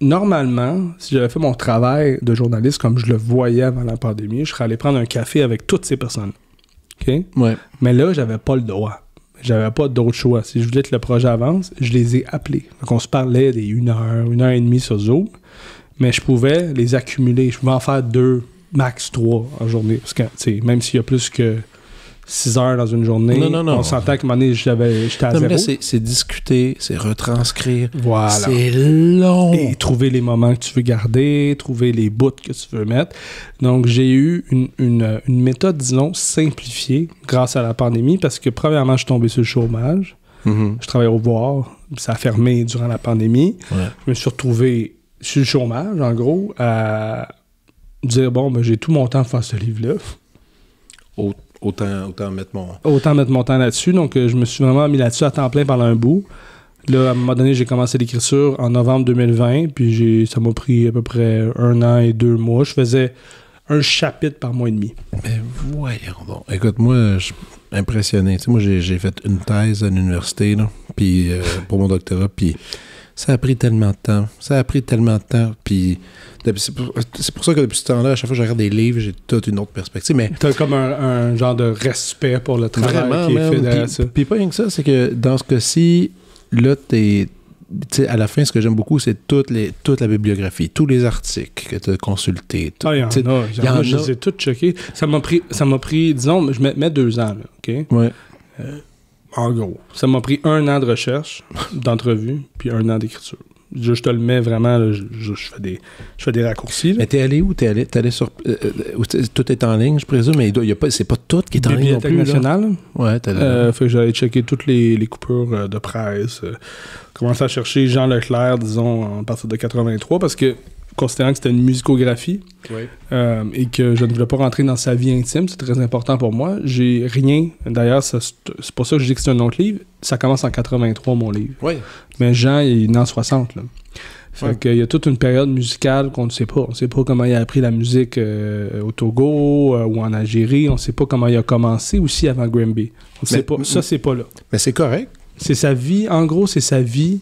normalement, si j'avais fait mon travail de journaliste comme je le voyais avant la pandémie, je serais allé prendre un café avec toutes ces personnes. OK? Ouais. Mais là, j'avais pas le droit. J'avais pas d'autre choix. Si je voulais que le projet avance, je les ai appelés. Donc, on se parlait des une heure, une heure et demie sur Zoom, mais je pouvais les accumuler. Je pouvais en faire deux, max trois en journée. Parce que, tu sais, même s'il y a plus que six heures dans une journée, non, non, non. on s'entend qu'à un moment donné, j'avais, j'étais à non, zéro. Mais là, c'est, c'est discuter, c'est retranscrire. Voilà. C'est long. Et trouver les moments que tu veux garder, trouver les bouts que tu veux mettre. Donc, j'ai eu une, une, une méthode, disons, simplifiée grâce à la pandémie parce que, premièrement, je suis tombé sur le chômage. Mm-hmm. Je travaillais au voir. Ça a fermé durant la pandémie. Ouais. Je me suis retrouvé sur le chômage, en gros, à dire, bon, ben, j'ai tout mon temps pour faire ce livre-là. Au- Autant, autant mettre mon... Autant mettre mon temps là-dessus. Donc, euh, je me suis vraiment mis là-dessus à temps plein pendant un bout. Là, à un moment donné, j'ai commencé l'écriture en novembre deux mille vingt. Puis, j'ai, ça m'a pris à peu près un an et deux mois. Je faisais un chapitre par mois et demi. Mais voyons donc. Écoute, moi, je suis impressionné. Tu sais, moi, j'ai, j'ai fait une thèse à l'université, là, puis euh, pour mon doctorat, puis ça a pris tellement de temps. Ça a pris tellement de temps, puis... C'est pour, c'est pour ça que depuis ce temps-là, à chaque fois que je regarde des livres, j'ai toute une autre perspective. Mais t'as comme un, un genre de respect pour le travail vraiment, qui est même, fait derrière puis, ça. Puis pas rien que ça, c'est que dans ce cas-ci, là, t'es... T'sais, à la fin, ce que j'aime beaucoup, c'est toute, les, toute la bibliographie, tous les articles que tu as consultés. Tout, ah, il y en a. Il y en, y en a, je les ai tous checkés. Ça m'a pris, ça m'a pris disons, je mets, mets deux ans, là, OK? Ouais. Euh, en gros, ça m'a pris un an de recherche, d'entrevue, puis un an d'écriture. Je, je te le mets vraiment, là, je, je, je, fais des, je fais des raccourcis. Là. Mais t'es allé où? T'es allé, t'es allé sur... Euh, euh, tout est en ligne, je présume, mais il doit, il y a pas, c'est pas tout qui est en ligne non plus. Bibliothèque nationale. Ouais, t'es allé. Euh, fait que j'allais checker toutes les, les coupures euh, de presse. Euh, commencer à chercher Jean Leclerc, disons, à partir de quatre-vingt-trois, parce que, considérant que c'était une musicographie, oui. euh, et que je ne voulais pas rentrer dans sa vie intime, c'est très important pour moi. J'ai rien. D'ailleurs, ça, c'est pour ça que je dis que c'est un autre livre. Ça commence en quatre-vingt-trois, mon livre. Oui. Mais Jean, il est né en soixante, là. Fait ouais. qu'il y a toute une période musicale qu'on ne sait pas. On ne sait pas comment il a appris la musique euh, au Togo euh, ou en Algérie. On ne sait pas comment il a commencé aussi avant Grimby. On ne sait pas. Ça, c'est pas là. Mais c'est correct. C'est sa vie, en gros, c'est sa vie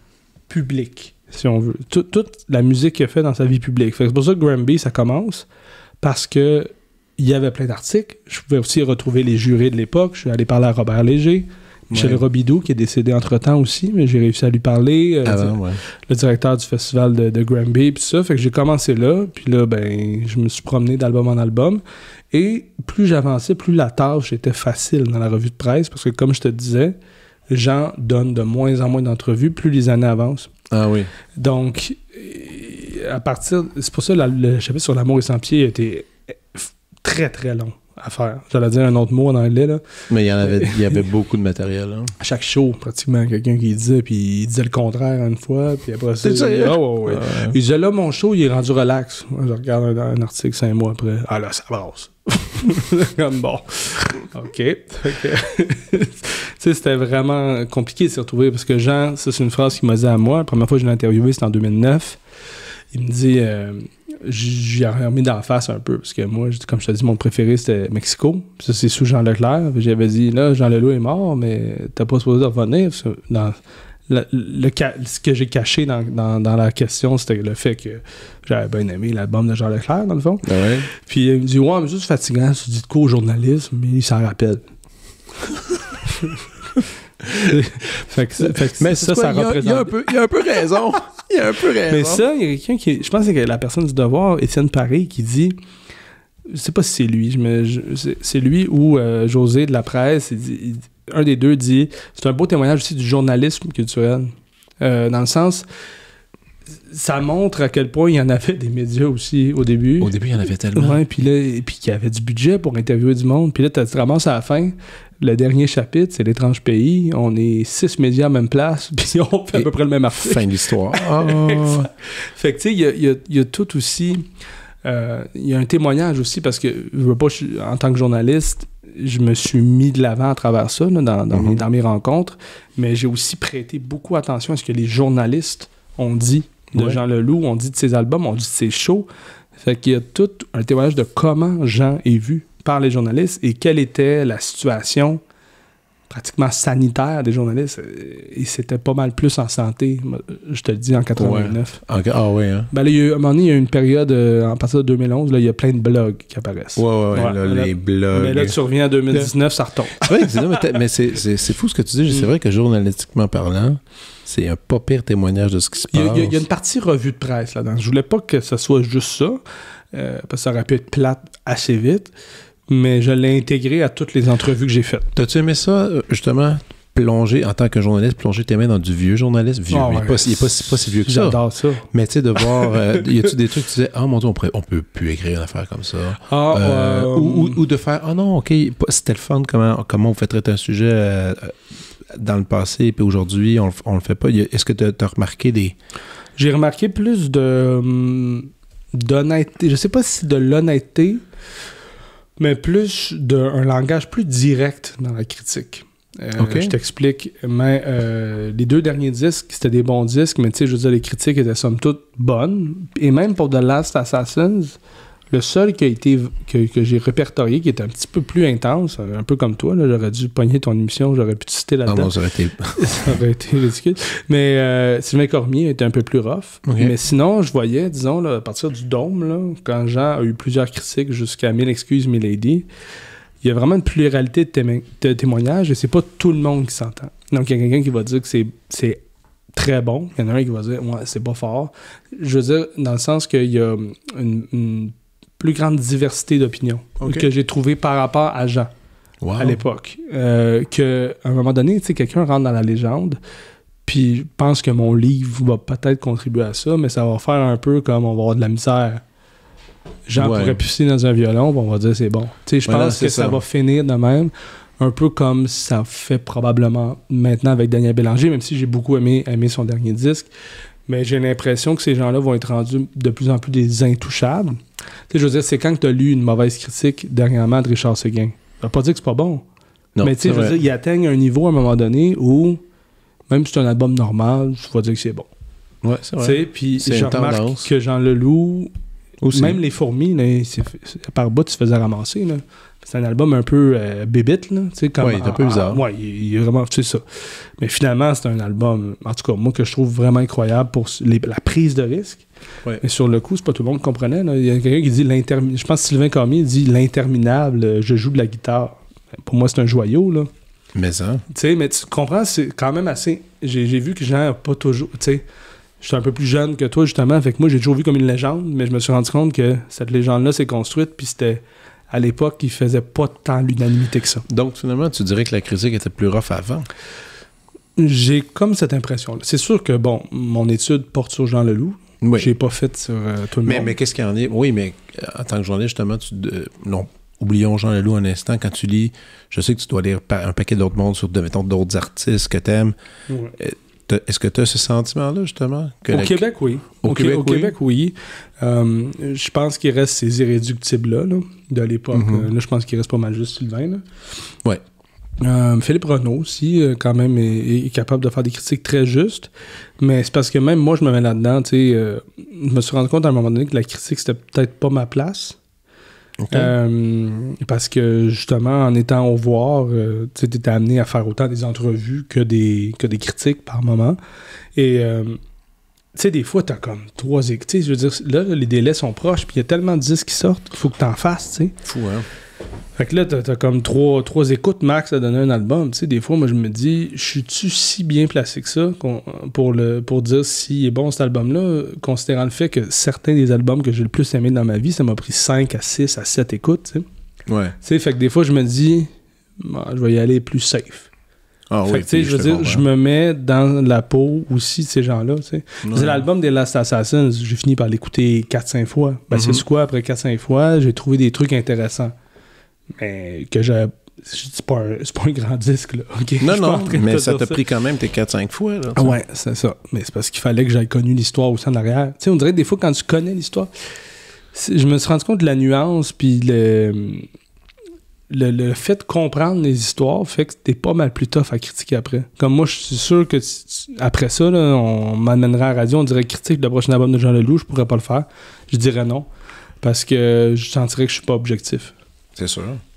publique, si on veut. Tout, toute la musique qu'il a fait dans sa vie publique. Fait que c'est pour ça que Grimby, ça commence, parce que il y avait plein d'articles. Je pouvais aussi retrouver les jurés de l'époque. Je suis allé parler à Robert Léger. Michel ouais. Robidoux, qui est décédé entre-temps aussi, mais j'ai réussi à lui parler. Euh, Avant, di- ouais. Le directeur du festival de, de Granby, puis ça. Fait que j'ai commencé là, puis là, ben, je me suis promené d'album en album. Et plus j'avançais, plus la tâche était facile dans la revue de presse, parce que comme je te disais, Jean donne de moins en moins d'entrevues, plus les années avancent. Ah oui. Donc, à partir... C'est pour ça que la, le chapitre sur l'amour et sans pied a été très, très long à faire. J'allais dire un autre mot en anglais, là. Mais il y en avait, il y avait beaucoup de matériel, hein. À chaque show, pratiquement, quelqu'un qui disait, puis il disait le contraire une fois, puis après ça... C'est ça, il, hein? oh, ouais, ouais. Ouais. Il disait, là, mon show, il est rendu relax. Je regarde un, un article cinq mois après. Ah là, ça brasse. Comme bon. OK. Tu sais, c'était vraiment compliqué de s'y retrouver, parce que Jean, ça, c'est une phrase qu'il m'a dit à moi. La première fois que je l'ai interviewé, c'était en deux mille neuf. Il me dit... Euh, J'y ai remis d'en face un peu, parce que moi, comme je te dis, mon préféré, c'était Mexico. Puis ça, c'est sous Jean Leclerc. Puis j'avais dit, là, Jean Leloup est mort, mais t'as pas supposé revenir. Parce que dans le, le, ce que j'ai caché dans, dans, dans la question, c'était le fait que j'avais bien aimé l'album de Jean Leclerc, dans le fond. Ah ouais. Puis il me dit, ouais, mais c'est fatigant, tu dis de quoi au journalisme, mais il s'en rappelle. fait que, fait que mais ça, quoi, ça il y a, représente... Il y a un peu, il y a un peu raison. Il y a un peu raison. Mais ça, il y a quelqu'un qui... Je pense que c'est la personne du Devoir, Étienne Paré, qui dit... Je sais pas si c'est lui, mais je, c'est, c'est lui ou euh, José de la presse. Il dit, il, un des deux dit... C'est un beau témoignage aussi du journalisme culturel. Euh, dans le sens... Ça montre à quel point il y en avait des médias aussi au début. Au début, il y en avait tellement. Ouais, puis là, et puis qu'il y avait du budget pour interviewer du monde. Puis là, tu te ramasses à la fin. Le dernier chapitre, c'est l'étrange pays. On est six médias à la même place, puis on fait et à peu près le même article. Fin de l'histoire. Oh. Fait que tu sais, il y a, y, a, y a tout aussi... Il euh, y a un témoignage aussi, parce que je veux pas, je, en tant que journaliste, je me suis mis de l'avant à travers ça, là, dans, dans, mm-hmm. mes, dans mes rencontres, mais j'ai aussi prêté beaucoup attention à ce que les journalistes ont dit de ouais. Jean Leloup, on dit de ses albums, on dit de ses shows. Fait qu'il y a tout un témoignage de comment Jean est vu par les journalistes et quelle était la situation pratiquement sanitaire des journalistes. Et c'était pas mal plus en santé, je te le dis, en quatre-vingt-neuf. Ouais. Okay. Ah oui, hein? Ben là, il y a eu, à un moment donné, il y a eu une période, euh, en partir de deux mille onze, là, il y a plein de blogs qui apparaissent. Ouais, ouais, ouais, ouais là, là, les blogs. Mais là, tu reviens en deux mille dix-neuf, ça retombe. C'est vrai, c'est, non, mais, mais c'est, c'est, c'est fou ce que tu dis. C'est vrai que journalistiquement parlant, c'est un pas pire témoignage de ce qui se passe. Il y, a, il y a une partie revue de presse là-dedans. Je voulais pas que ce soit juste ça, euh, parce que ça aurait pu être plate assez vite, mais je l'ai intégré à toutes les entrevues que j'ai faites. T'as-tu aimé ça, justement, plonger, en tant que journaliste, plonger tes mains dans du vieux journaliste? Vieux, oh, ouais. il n'est pas, il est pas, pas, pas si vieux que ça. J'adore ça. Mais tu sais, de voir, euh, y a-tu des trucs que tu disais, ah oh, mon Dieu, on, pourrait, on peut plus écrire une affaire comme ça? Ah, euh, euh, ou, ou, ou de faire, ah oh, non, ok, c'était le fun, comment, comment on fait traiter un sujet euh, dans le passé, puis aujourd'hui, on, on le fait pas. Est-ce que tu as remarqué des... J'ai remarqué plus de hum, d'honnêteté. Je sais pas si de l'honnêteté, mais plus d'un langage plus direct dans la critique. Euh, okay. Je t'explique. Mais, euh, les deux derniers disques, c'était des bons disques, mais tu sais, je veux dire, les critiques étaient somme toute bonnes. Et même pour The Last Assassins, le seul qui a été que, que j'ai répertorié, qui était un petit peu plus intense, un peu comme toi, là, j'aurais dû pogner ton émission, j'aurais pu te citer là-dedans. Ah bon, ça aurait été... ça aurait été ridicule. Mais euh, Sylvain Cormier était un peu plus rough. Okay. Mais sinon, je voyais, disons, là, à partir du Dôme, là, quand Jean a eu plusieurs critiques jusqu'à Mille excuses, Milady, il y a vraiment une pluralité de, témo- de témoignages et c'est pas tout le monde qui s'entend. Donc, il y a quelqu'un qui va dire que c'est, c'est très bon. Il y en a un qui va dire, ouais, c'est pas fort. Je veux dire, dans le sens qu'il y a une, une plus grande diversité d'opinions okay. que j'ai trouvé par rapport à Jean wow. à l'époque. Euh, qu'à un moment donné, tu sais, quelqu'un rentre dans la légende, puis je pense que mon livre va peut-être contribuer à ça, mais ça va faire un peu comme on va avoir de la misère. Jean ouais. pourrait pisser dans un violon, on va dire c'est bon. Tu sais, je voilà, pense que ça. ça va finir de même, un peu comme ça fait probablement maintenant avec Daniel Bélanger, même si j'ai beaucoup aimé, aimé son dernier disque. Mais j'ai l'impression que ces gens-là vont être rendus de plus en plus des intouchables. Tu sais, je veux dire, c'est quand tu as lu une mauvaise critique dernièrement de Richard Séguin. Ça veut pas dire que c'est pas bon. Non, mais tu sais, je veux dire, ils atteignent un niveau à un moment donné où, même si c'est un album normal, tu vas dire que c'est bon. Ouais, c'est vrai. Puis je remarque tendance. Que Jean Leloup, aussi. Même Les Fourmis, là, c'est, c'est, par bout, tu se faisais ramasser. Là. C'est un album un peu euh, bébite. Là, comme, ouais, il est un peu bizarre. Oui, il, il est vraiment... Tu sais ça. Mais finalement, c'est un album, en tout cas, moi, que je trouve vraiment incroyable pour les, la prise de risque. Ouais. Mais sur le coup, c'est pas tout le monde qui comprenait. Là. Il y a quelqu'un qui dit l'interminable. Je pense que Sylvain Cormier dit l'interminable, je joue de la guitare. Pour moi, c'est un joyau. Là. Mais ça. Tu sais, mais tu comprends, c'est quand même assez. J'ai, j'ai vu que Jean n'a pas toujours. Tu sais, je suis un peu plus jeune que toi, justement. Fait que moi, j'ai toujours vu comme une légende, mais je me suis rendu compte que cette légende-là s'est construite, puis c'était. À l'époque, il faisait pas tant l'unanimité que ça. Donc, finalement, tu dirais que la critique était plus rough avant? J'ai comme cette impression-là. C'est sûr que, bon, mon étude porte sur Jean Leloup. Oui. J'ai pas fait sur euh, tout le mais, monde. Mais qu'est-ce qu'il y en est? Oui, mais en tant que journaliste, justement, tu... Euh, non, oublions Jean Leloup un instant. Quand tu lis, je sais que tu dois lire un paquet d'autres mondes sur, mettons, d'autres artistes que t'aimes. Ouais. Euh, Est-ce que tu as ce sentiment-là, justement? Que au la... Québec, oui. Au, au Québec, au oui. Québec, oui. Euh, je pense qu'il reste ces irréductibles-là, là, de l'époque. Mm-hmm. Là, je pense qu'il reste pas mal juste Sylvain. Oui. Euh, Philippe Renaud aussi, euh, quand même, est, est capable de faire des critiques très justes. Mais c'est parce que même moi, je me mets là-dedans. Tu sais, euh, je me suis rendu compte à un moment donné que la critique, c'était peut-être pas ma place. Okay. Euh, parce que justement, en étant au voir, euh, tu étais amené à faire autant des entrevues que des, que des critiques par moment. Et euh, tu sais, des fois, t'as comme trois écoutes. Je veux dire, là, les délais sont proches, puis il y a tellement de disques qui sortent, il faut que t'en fasses, tu sais. Fou, hein? Fait que là, t'as, t'as comme trois, trois écoutes max à donner un album. Tu sais, des fois, moi, je me dis, je suis-tu si bien placé que ça pour, le, pour dire s'il est bon cet album-là, considérant le fait que certains des albums que j'ai le plus aimé dans ma vie, ça m'a pris cinq à six à sept écoutes, tu sais. Ouais. Tu sais, fait que des fois, je me dis, bon, je vais y aller plus safe. Ah fait oui, que, tu sais, je veux dire, je me mets dans la peau aussi de ces gens-là, tu sais. Ouais. C'est l'album des Last Assassins, j'ai fini par l'écouter quatre cinq fois. Ben, mm-hmm. C'est quoi, après quatre cinq fois, j'ai trouvé des trucs intéressants. Mais que j'ai... C'est pas, un, c'est pas un grand disque, là. Okay? Non, non, mais ça t'a ça. pris quand même tes quatre cinq fois, là. Ah ouais, c'est ça. Mais c'est parce qu'il fallait que j'aie connu l'histoire aussi en arrière. Tu sais, on dirait que des fois, quand tu connais l'histoire, je me suis rendu compte de la nuance, puis le, le, le fait de comprendre les histoires fait que t'es pas mal plus tough à critiquer après. Comme moi, je suis sûr que tu, après ça, là, on m'amènerait à la radio, on dirait critique le prochain album de Jean Leloup, je pourrais pas le faire. Je dirais non. Parce que je sentirais que je suis pas objectif. C'est sûr.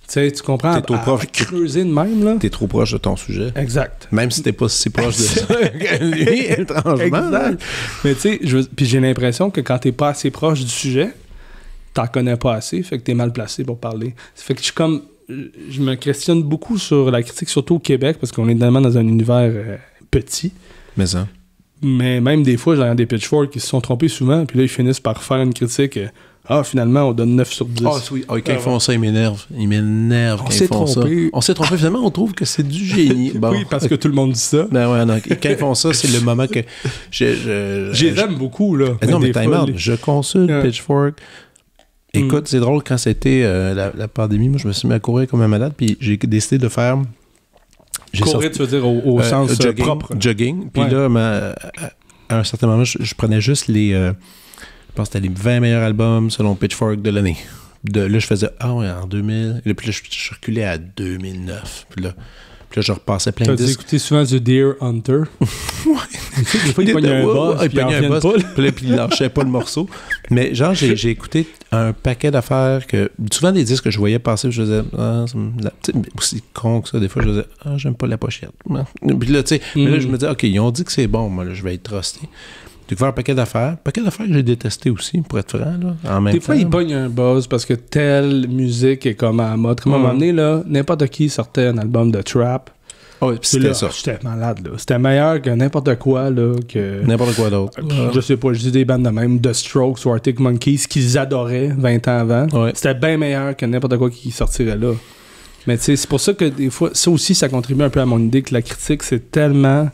sais, tu comprends? T'es trop à, proche, à creuser de même, là. T'es trop proche de ton sujet. Exact. Même si t'es pas si proche de ça que lui, étrangement. Exact. Mais tu sais, je... puis j'ai l'impression que quand t'es pas assez proche du sujet, t'en connais pas assez, fait que t'es mal placé pour parler. Fait que je suis comme... Je me questionne beaucoup sur la critique, surtout au Québec, parce qu'on est tellement dans un univers euh, petit. Mais ça. Mais même des fois, j'ai des pitchforks qui se sont trompés souvent, puis là, ils finissent par faire une critique... Euh, Ah, finalement, on donne neuf sur dix. Ah, oui. Ah, quand ils font ça, ils m'énervent. Ils m'énervent quand ils font trompé. ça. On s'est trompé. Finalement, on trouve que c'est du génie. Bon. Oui, parce que tout le monde dit ça. Ben ouais, non. Quand ils font ça, c'est le moment que... Je, je, je les aime beaucoup, là. Mais non, mais time out. Les... Je consulte yeah. Pitchfork. Écoute, mm. c'est drôle, quand c'était euh, la, la pandémie, moi, je me suis mis à courir comme un malade, puis j'ai décidé de faire... J'ai courir, sorti, tu veux dire, au, au euh, sens jogging, propre. Jogging. Puis ouais. là, ma, à un certain moment, je, je prenais juste les... Euh, je pense que c'était les vingt meilleurs albums selon Pitchfork de l'année. De, là, je faisais, ah ouais, en deux mille. Et puis là, je, je reculais à deux mille neuf. Puis là, puis là je repassais plein de disques. Tu as écouté souvent du Deer Hunter. Ouais. Des fois, il pognait un boss, il pognait un boss, puis là, puis il lâchait pas le morceau. Mais genre, j'ai, j'ai écouté un paquet d'affaires que... Souvent, des disques que je voyais passer, je faisais... Ah, c'est aussi con que ça. Des fois, je faisais, ah, j'aime pas la pochette. Puis là, tu sais, mm. mais là, je me disais, OK, ils ont dit que c'est bon. Moi, là, je vais être trusté. J'ai découvert un paquet d'affaires. Un paquet d'affaires que j'ai détesté aussi, pour être franc. Là, en même Des fois, temps. il pogne un buzz parce que telle musique est comme à la mode. Comme à un moment donné, là, n'importe qui sortait un album de trap. Oh, c'était là, ça. J'étais malade, là. C'était meilleur que n'importe quoi, là. Que... N'importe quoi d'autre. Euh, je sais pas, je dis des bandes de même, The Strokes ou Arctic Monkeys, qu'ils adoraient vingt ans avant. Ouais. C'était bien meilleur que n'importe quoi qui sortirait là. Mais tu sais, c'est pour ça que des fois, ça aussi, ça contribue un peu à mon idée que la critique, c'est tellement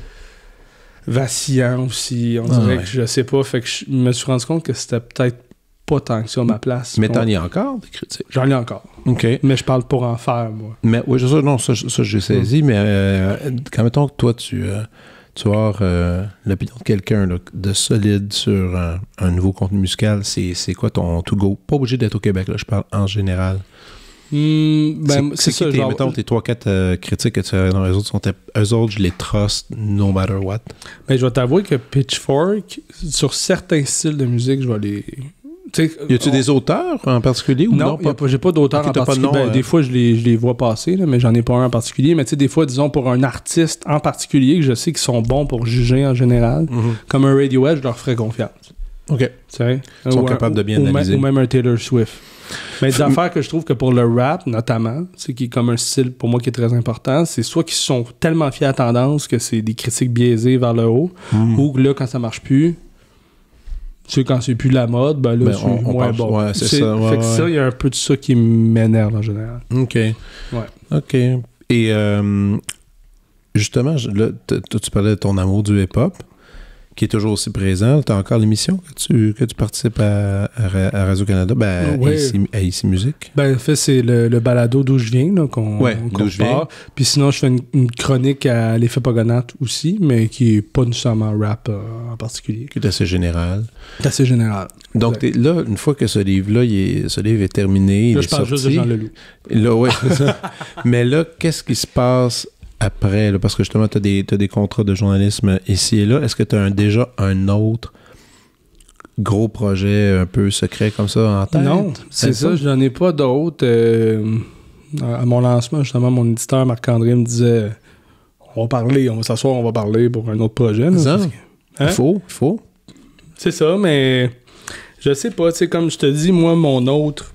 vacillant aussi. On dirait ah, ouais. que je sais pas. Fait que je me suis rendu compte que c'était peut-être pas tant que ça à ma place. Mais t'en lis encore des critiques? J'en lis encore. OK. Mais je parle pour en faire, moi. Mais oui, ça, non, ça, ça j'ai saisi, mm. mais euh, quand mettons que toi, tu, euh, tu vas avoir euh, l'opinion de quelqu'un là, de solide sur un, un nouveau contenu musical, c'est, c'est quoi ton to-go? Pas obligé d'être au Québec, là, je parle en général. Mm, ben, c'est, c'est, c'est ça, tes, genre... Mettons, tes trois quatre euh, critiques que tu as dans les autres, sont, eux autres, je les trust no matter what. Mais je vais t'avouer que Pitchfork, sur certains styles de musique, je vais les... T'sais, y a-tu on... des auteurs en particulier ou non? Non, pas, j'ai pas d'auteurs okay, en particulier. Pas de nom, ben, euh... Des fois, je les, je les vois passer, là, mais j'en ai pas un en particulier. Mais tu sais, des fois, disons, pour un artiste en particulier, que je sais qu'ils sont bons pour juger en général, mm-hmm. comme un Radiohead, je leur ferais confiance. OK. Ils sont capables de bien ou analyser. Ou même un Taylor Swift. Mais des affaires que je trouve que pour le rap, notamment, c'est qui est comme un style pour moi qui est très important, c'est soit qu'ils sont tellement fiers à tendance que c'est des critiques biaisées vers le haut, mm. ou là, quand ça marche plus, tu sais, quand c'est plus la mode, ben là, ben, c'est on, on moins pense, bon. Ouais, c'est, c'est ça. Ouais, fait que ouais. ça, il y a un peu de ça qui m'énerve en général. OK. Ouais. OK. Et euh, justement, là, tu parlais de ton amour du hip-hop, qui est toujours aussi présent. Tu as encore l'émission que tu, que tu participes à, à, à Radio-Canada, ben, ouais. à, ici, à Ici Musique. Ben, en fait, c'est le, le balado d'où je viens, là, qu'on, ouais, qu'on d'où je viens. Puis sinon, je fais une, une chronique à l'effet Pogonate aussi, mais qui est pas nécessairement rap euh, en particulier. Qui est assez général. C'est assez général. Donc là, une fois que ce livre-là, il est, ce livre est terminé, là, il je est parle sorti. juste de Jean Leloup. Là, oui, c'est ça. Mais là, qu'est-ce qui se passe après, là, parce que justement, tu as des, t'as des contrats de journalisme ici et là. Est-ce que tu as un, déjà un autre gros projet un peu secret comme ça en tête? Non, c'est, c'est ça, je n'en ai pas d'autres. Euh, à mon lancement, justement, mon éditeur Marc-André me disait on va parler, on va s'asseoir, on va parler pour un autre projet. Là, ça, que, hein? Il faut, il faut. C'est ça, mais je sais pas, tu sais, comme je te dis, moi, mon autre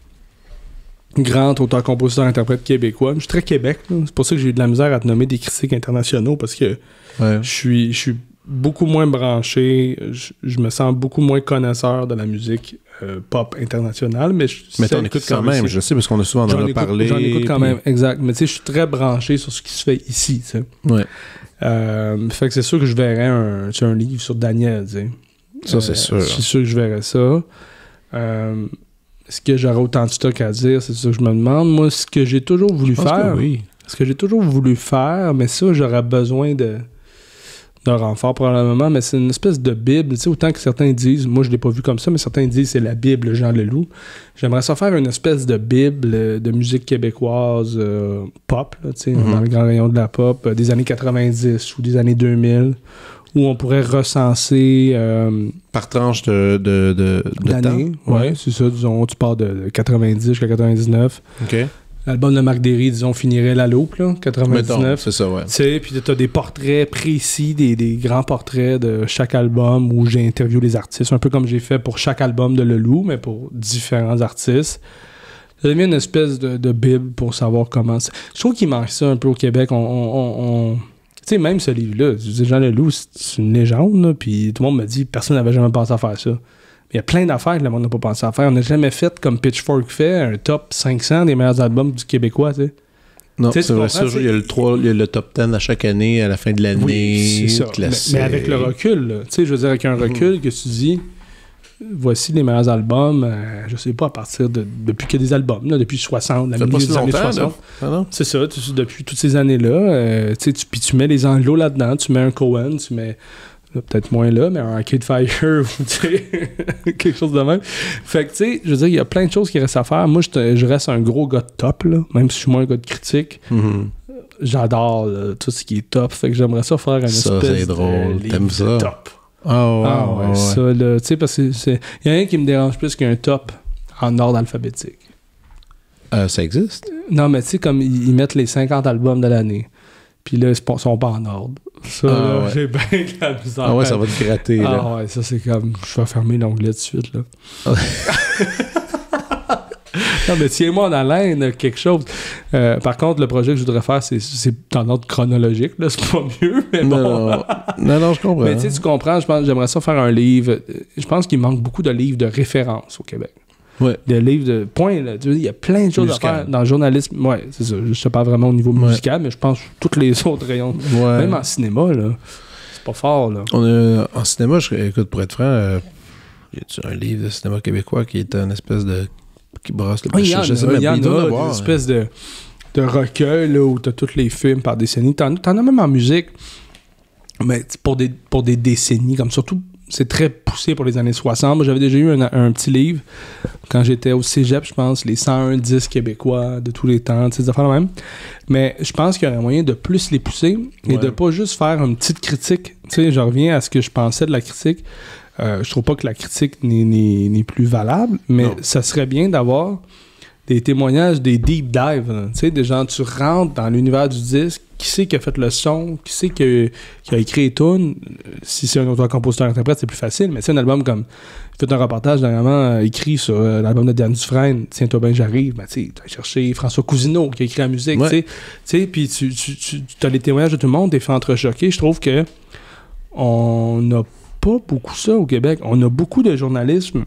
grand auteur-compositeur-interprète québécois. Je suis très Québec. Là. C'est pour ça que j'ai eu de la misère à te nommer des critiques internationaux parce que ouais. je suis je suis beaucoup moins branché. Je, je me sens beaucoup moins connaisseur de la musique euh, pop internationale. Mais, je mais t'en écoutes quand même, je sais, parce qu'on a souvent en a parlé. J'en écoute quand puis... même, exact. Mais tu sais, je suis très branché sur ce qui se fait ici. Tu sais. Ouais. Euh, fait que c'est sûr que je verrais un, un livre sur Daniel. Tu sais. Ça, c'est euh, sûr. C'est sûr que je verrais ça. Euh... Est-ce que j'aurais autant de stock à dire? C'est ça que je me demande. Moi, ce que j'ai toujours voulu je faire... Que oui. Ce que j'ai toujours voulu faire, mais ça, j'aurais besoin de d'un renfort probablement, mais c'est une espèce de Bible. Tu sais, autant que certains disent... Moi, je l'ai pas vu comme ça, mais certains disent c'est la Bible Jean Leloup. J'aimerais ça faire une espèce de Bible de musique québécoise euh, pop, là, tu sais, mm-hmm. dans le grand rayon de la pop, euh, des années quatre-vingt-dix ou des années deux mille, où on pourrait recenser... Euh, Par tranche de, de, de, de temps? Oui, ouais, c'est ça. Disons, tu pars de quatre-vingt-dix jusqu'à quatre-vingt-dix-neuf. OK. l'album de Marc Derry, disons, finirait la loupe, là, quatre-vingt-dix-neuf. Mettons, c'est ça, ouais. Tu sais, puis t'as des portraits précis, des, des grands portraits de chaque album où j'ai interviewé les artistes, un peu comme j'ai fait pour chaque album de Le Loup, mais pour différents artistes. Ça devient une espèce de, de bible pour savoir comment... C'est... Je trouve qu'il manque ça un peu au Québec. On... on, on... Tu sais, même ce livre-là, Jean Leloup, c'est une légende, puis tout le monde me dit personne n'avait jamais pensé à faire ça. Mais il y a plein d'affaires que le monde n'a pas pensé à faire. On n'a jamais fait, comme Pitchfork fait, un top cinq cents des meilleurs albums du Québécois, tu sais. Non, t'sais, c'est vrai, ça, il y a le trois, il y a le top dix à chaque année, à la fin de l'année. Oui, c'est ça. Mais, mais avec le recul, tu sais, je veux dire, avec un recul, mm-hmm. que tu dis, voici les meilleurs albums, euh, je sais pas, à partir de... Depuis qu'il y a des albums, là, depuis soixante, la milieu des années soixante. Ah non? C'est ça, tu, depuis toutes ces années-là. Euh, tu, puis tu mets les anglos là-dedans, tu mets un Cohen, tu mets... Là, peut-être moins là, mais un Arcade Fire, tu sais, quelque chose de même. Fait que, tu sais, je veux dire, il y a plein de choses qui restent à faire. Moi, je, je reste un gros gars de top, là, même si je suis moins un gars de critique. Mm-hmm. J'adore là, tout ce qui est top. Fait que j'aimerais ça faire une ça, espèce c'est drôle. de T'aimes ça? top. Oh, ouais, ah ouais, ouais, ça, là, tu sais, parce que c'est... Il y a rien qui me dérange plus qu'un top en ordre alphabétique. Euh, ça existe? Non, mais tu sais, comme ils, ils mettent les cinquante albums de l'année, puis là, ils sont pas en ordre. Ça, ah, là, ouais. j'ai bien de la misère. Ah ouais, ça va te gratter, là. Ah ouais, ça, c'est comme... Je vais fermer l'onglet tout de suite, là. Non, mais tiens-moi en haleine, quelque chose. Euh, par contre, le projet que je voudrais faire, c'est, c'est en ordre chronologique, là. C'est pas mieux, mais bon. Non, non, non, je comprends. Mais tu sais, tu comprends, je pense, j'aimerais ça faire un livre. Je pense qu'il manque beaucoup de livres de référence au Québec. Ouais. Des livres de points, là. Il y a plein de choses musical. à faire dans le journalisme. Ouais, c'est ça. Je sais pas vraiment au niveau ouais. musical, mais je pense tous les autres rayons. Ouais. Même en cinéma, là. C'est pas fort, là. On a, en cinéma, je, écoute, pour être franc, euh, y a-tu un livre de cinéma québécois qui est une espèce de. qui brasse le oui, il y en je a, sais il y en a, une espèce de, de recueil là, où tu as tous les films par décennie. T'en, t'en as même en musique, mais pour des, pour des décennies, comme surtout, c'est très poussé pour les années soixante. Moi, j'avais déjà eu un, un petit livre quand j'étais au cégep, je pense, les cent un disques québécois de tous les temps, tu sais, des affaires même. Mais je pense qu'il y aurait moyen de plus les pousser et ouais. de pas juste faire une petite critique. Tu sais, je reviens à ce que je pensais de la critique. Euh, je trouve pas que la critique n'est, n'est, n'est plus valable, mais non. ça serait bien d'avoir des témoignages, des deep dives, tu sais, des gens, tu rentres dans l'univers du disque, qui c'est qui a fait le son, qui c'est qui, qui a écrit les tunes. Si c'est un auteur-compositeur-interprète, c'est plus facile, mais c'est un album comme, j'ai fait un reportage dernièrement euh, écrit sur euh, l'album de Dan Dufresne, Tiens-toi bien, j'arrive, ben tu sais, tu as cherché François Cousineau qui a écrit la musique, ouais. tu sais, puis tu, tu, tu, tu as les témoignages de tout le monde, t'es fait entrechoquer. Je trouve que on n'a pas beaucoup ça au Québec. On a beaucoup de journalisme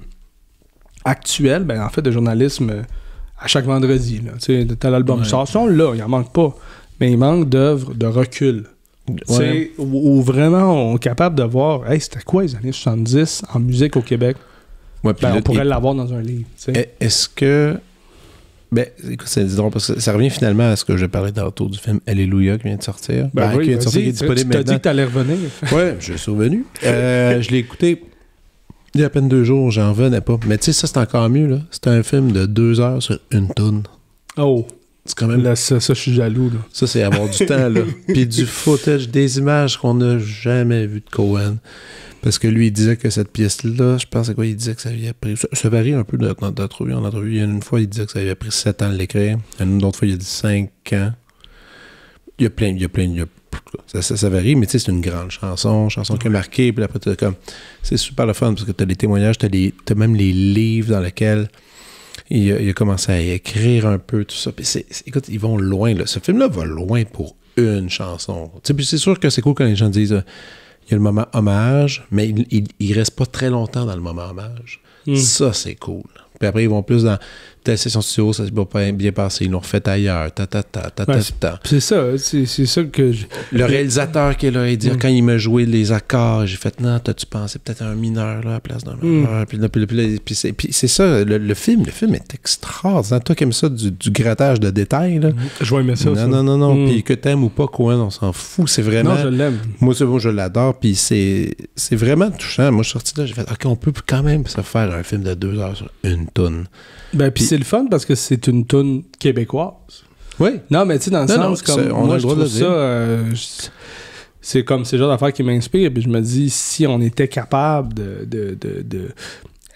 actuel, ben en fait de journalisme à chaque vendredi. Tu sais, t'as l'album sort, ça là, il en manque pas. Mais il manque d'œuvres de recul. Ouais. Où, où vraiment on est capable de voir, hey, c'était quoi les années soixante-dix en musique au Québec? Ouais, ben, on pourrait et... l'avoir dans un livre. T'sais. Est-ce que. Ben, écoute, c'est drôle parce que ça revient finalement à ce que je parlais tantôt du film Alléluia qui vient de sortir. Ben, ben oui, qui vient de sortir, qui est disponible maintenant. Tu t'as dit que t'allais revenir. Ouais, je suis revenu. euh, je l'ai écouté il y a à peine deux jours, j'en revenais pas. Mais tu sais, ça c'est encore mieux, là. C'est un film de deux heures sur une toune. Oh! C'est quand même... Là, ça, ça je suis jaloux, là. Ça, c'est avoir du temps, là. Puis du footage, des images qu'on n'a jamais vues de Cohen. Parce que lui, il disait que cette pièce-là, je pense à quoi il disait que ça avait pris... Ça, ça varie un peu d'entrevue en entrevue. Il y a une fois, il disait que ça avait pris sept ans de l'écrire. Une autre fois, il a dit cinq ans. Il y a plein, il y a plein... Il y a... Ça, ça, ça varie, mais tu sais, c'est une grande chanson, chanson qui a marqué, puis après, t'as comme... C'est super le fun, parce que t'as les témoignages, t'as, les... t'as même les livres dans lesquels il a, il a commencé à écrire un peu, tout ça. Puis c'est, c'est... écoute, ils vont loin, là. Ce film-là va loin pour une chanson. Tu sais, puis c'est sûr que c'est cool quand les gens disent... Euh, il y a le moment hommage, mais il, il, il reste pas très longtemps dans le moment hommage. Mm. Ça, c'est cool. Puis après, ils vont plus dans telle session studio, ça s'est pas bien passé, ils l'ont refait ailleurs, ta ta ta ta ta ouais, ta. C'est ça, c'est, c'est ça que je... Le réalisateur qui est là, il dit, mm. quand il m'a joué les accords, j'ai fait, non, t'as-tu pensé peut-être à un mineur, là, à la place d'un majeur, mm. puis, là, puis, puis, puis, puis, c'est, puis c'est ça, le, le film, le film est extraordinaire. Toi qui aimes ça, du, du grattage de détails, là. Je vais aimer ça, non, ça. Non, non, non, mm. puis que t'aimes ou pas Cohen, on s'en fout, c'est vraiment... Non, je l'aime. Moi, c'est bon, je l'adore, puis c'est, c'est vraiment touchant. Moi, je suis sorti là, j'ai fait, OK, on peut quand même se faire un film de deux heures sur une toune. Ben, puis c'est le fun parce que c'est une toune québécoise. Oui. Non, mais tu sais, dans le non, sens, non, comme moi, je trouve ça... Euh, c'est comme ces genres d'affaires qui m'inspirent, puis je me dis, si on était capable de... de, de, de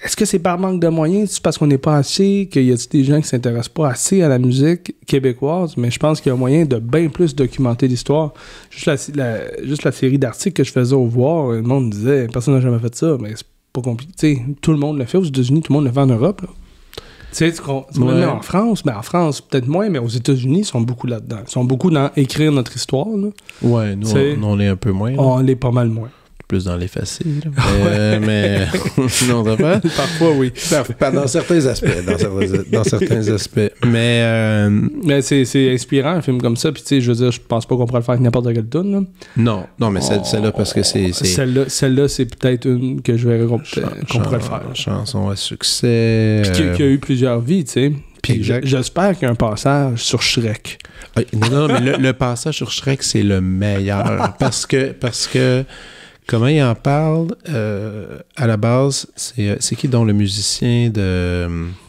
est-ce que c'est par manque de moyens? C'est parce qu'on n'est pas assez? Qu'il y a des gens qui s'intéressent pas assez à la musique québécoise? Mais je pense qu'il y a moyen de bien plus documenter l'histoire. Juste la, la, juste la série d'articles que je faisais au voir, le monde disait « Personne n'a jamais fait ça. » Mais c'est pas compliqué. T'sais, tout le monde le fait aux États-Unis, tout le monde le fait en Europe. Là. Tu sais, tu ouais. en France, mais en France, peut-être moins, mais aux États-Unis, ils sont beaucoup là-dedans. Ils sont beaucoup dans écrire notre histoire. Là. Ouais, nous, on, nous, on l'est un peu moins. Là. On l'est pas mal moins. Plus dans l'effacé. Euh, mais non, ça pas. Parfois, oui. Pas dans certains aspects. Dans certains, dans certains aspects. Mais, euh... mais c'est, c'est inspirant, un film comme ça. Puis, tu sais, je veux dire, je pense pas qu'on pourrait le faire avec n'importe quelle tune. Là. Non, non, mais celle, celle-là, parce que c'est. c'est... Celle-là, celle-là, c'est peut-être une que je verrais qu'on, Ch- qu'on pourrait le faire. Chanson à succès. Puis, qui, qui a eu plusieurs vies, tu sais. Puis, j'espère qu'il y a un passage sur Shrek. Non, non, mais le, le passage sur Shrek, c'est le meilleur. parce que. Parce que comment il en parle, euh, à la base, c'est, c'est qui donc le musicien de...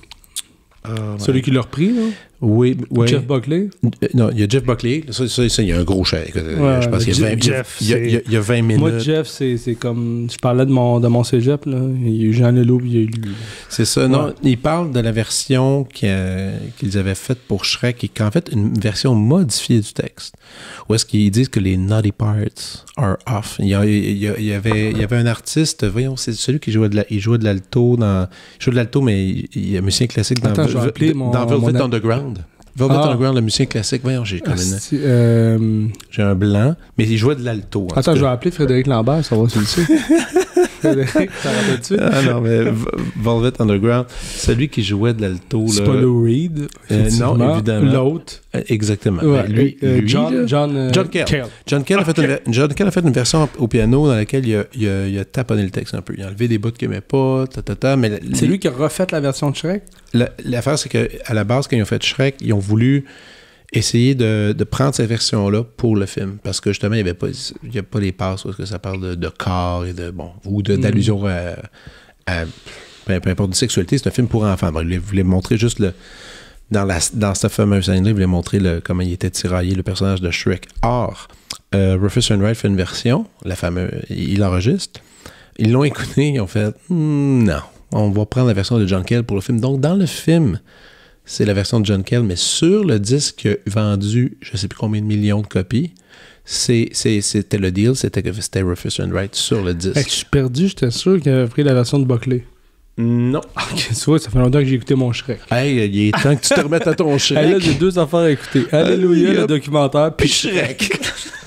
Oh, celui ouais. qui l'a repris, là? Oui, oui. Jeff Buckley? Euh, non, il y a Jeff Buckley. Ça, ça, ça il y a un gros chèque. Ouais, je pense qu'il y a vingt, Jeff, il y a, il y a, il y a vingt minutes. Moi, Jeff, c'est, c'est comme... Je parlais de mon, de mon cégep, là. Il y a eu Jean Leloup, il y a eu lui. C'est ça. Ouais. Non, il parle de la version qu'il a, qu'ils avaient faite pour Shrek, et qu'en fait, une version modifiée du texte. Où est-ce qu'ils disent que les naughty parts are off. Il y, a, il, y a, il, y avait, il y avait un artiste, voyons, c'est celui qui jouait de, la, il jouait de l'alto dans... Il jouait de l'alto, mais il, il y a un musicien classique dans, Attends, v- mon, dans Velvet mon... Underground. Velvet ah. Underground, le musicien classique. Voyons, j'ai comme une... euh... J'ai un blanc, mais il jouait de l'alto. Attends, je vais appeler Frédéric Lambert, ça va sur le site. Frédéric, ça rappelle dessus. Ah non, mais Velvet Underground, celui qui jouait de l'alto. C'est là, pas Lou Reed. Euh, non, évidemment. L'autre. Euh, exactement. Ouais, ben, lui, euh, lui, John, John, euh, John Cale. Cale. John Cale, a fait une, John Cale a fait une version au piano dans laquelle il a, il a, il a taponné le texte un peu. Il a enlevé des bouts qu'il n'aimait pas, ta, ta, ta, mais c'est lui qui a refait la version de Shrek? La, l'affaire, c'est qu'à la base, quand ils ont fait Shrek, ils ont voulu essayer de, de prendre cette version-là pour le film. Parce que justement, il n'y avait pas, il y a pas les passes où est-ce que ça parle de, de corps et de, bon, ou de, d'allusion mm. à, à peu, peu importe de sexualité. C'est un film pour enfants. Bon, il voulait montrer juste le... Dans, la, dans cette fameuse scène-là, il voulait montrer le, comment il était tiraillé, le personnage de Shrek. Or, euh, Rufus Wainwright fait une version, la fameuse, il l'enregistre. Ils l'ont écouté, ils ont fait mm, non, on va prendre la version de John Cale pour le film. Donc, dans le film, c'est la version de John Cale, mais sur le disque qui a vendu, je ne sais plus combien de millions de copies, c'est, c'est, c'était le deal, c'était que c'était Rufus Wainwright sur le disque. Hey, je suis perdu, j'étais sûr qu'il avait pris la version de Buckley. Non. Ok, tu vois, ça fait longtemps que j'ai écouté mon Shrek. Hey, il est temps que tu te remettes à ton Shrek. Hey, là, j'ai deux affaires à écouter. Alléluia, le documentaire, puis Shrek.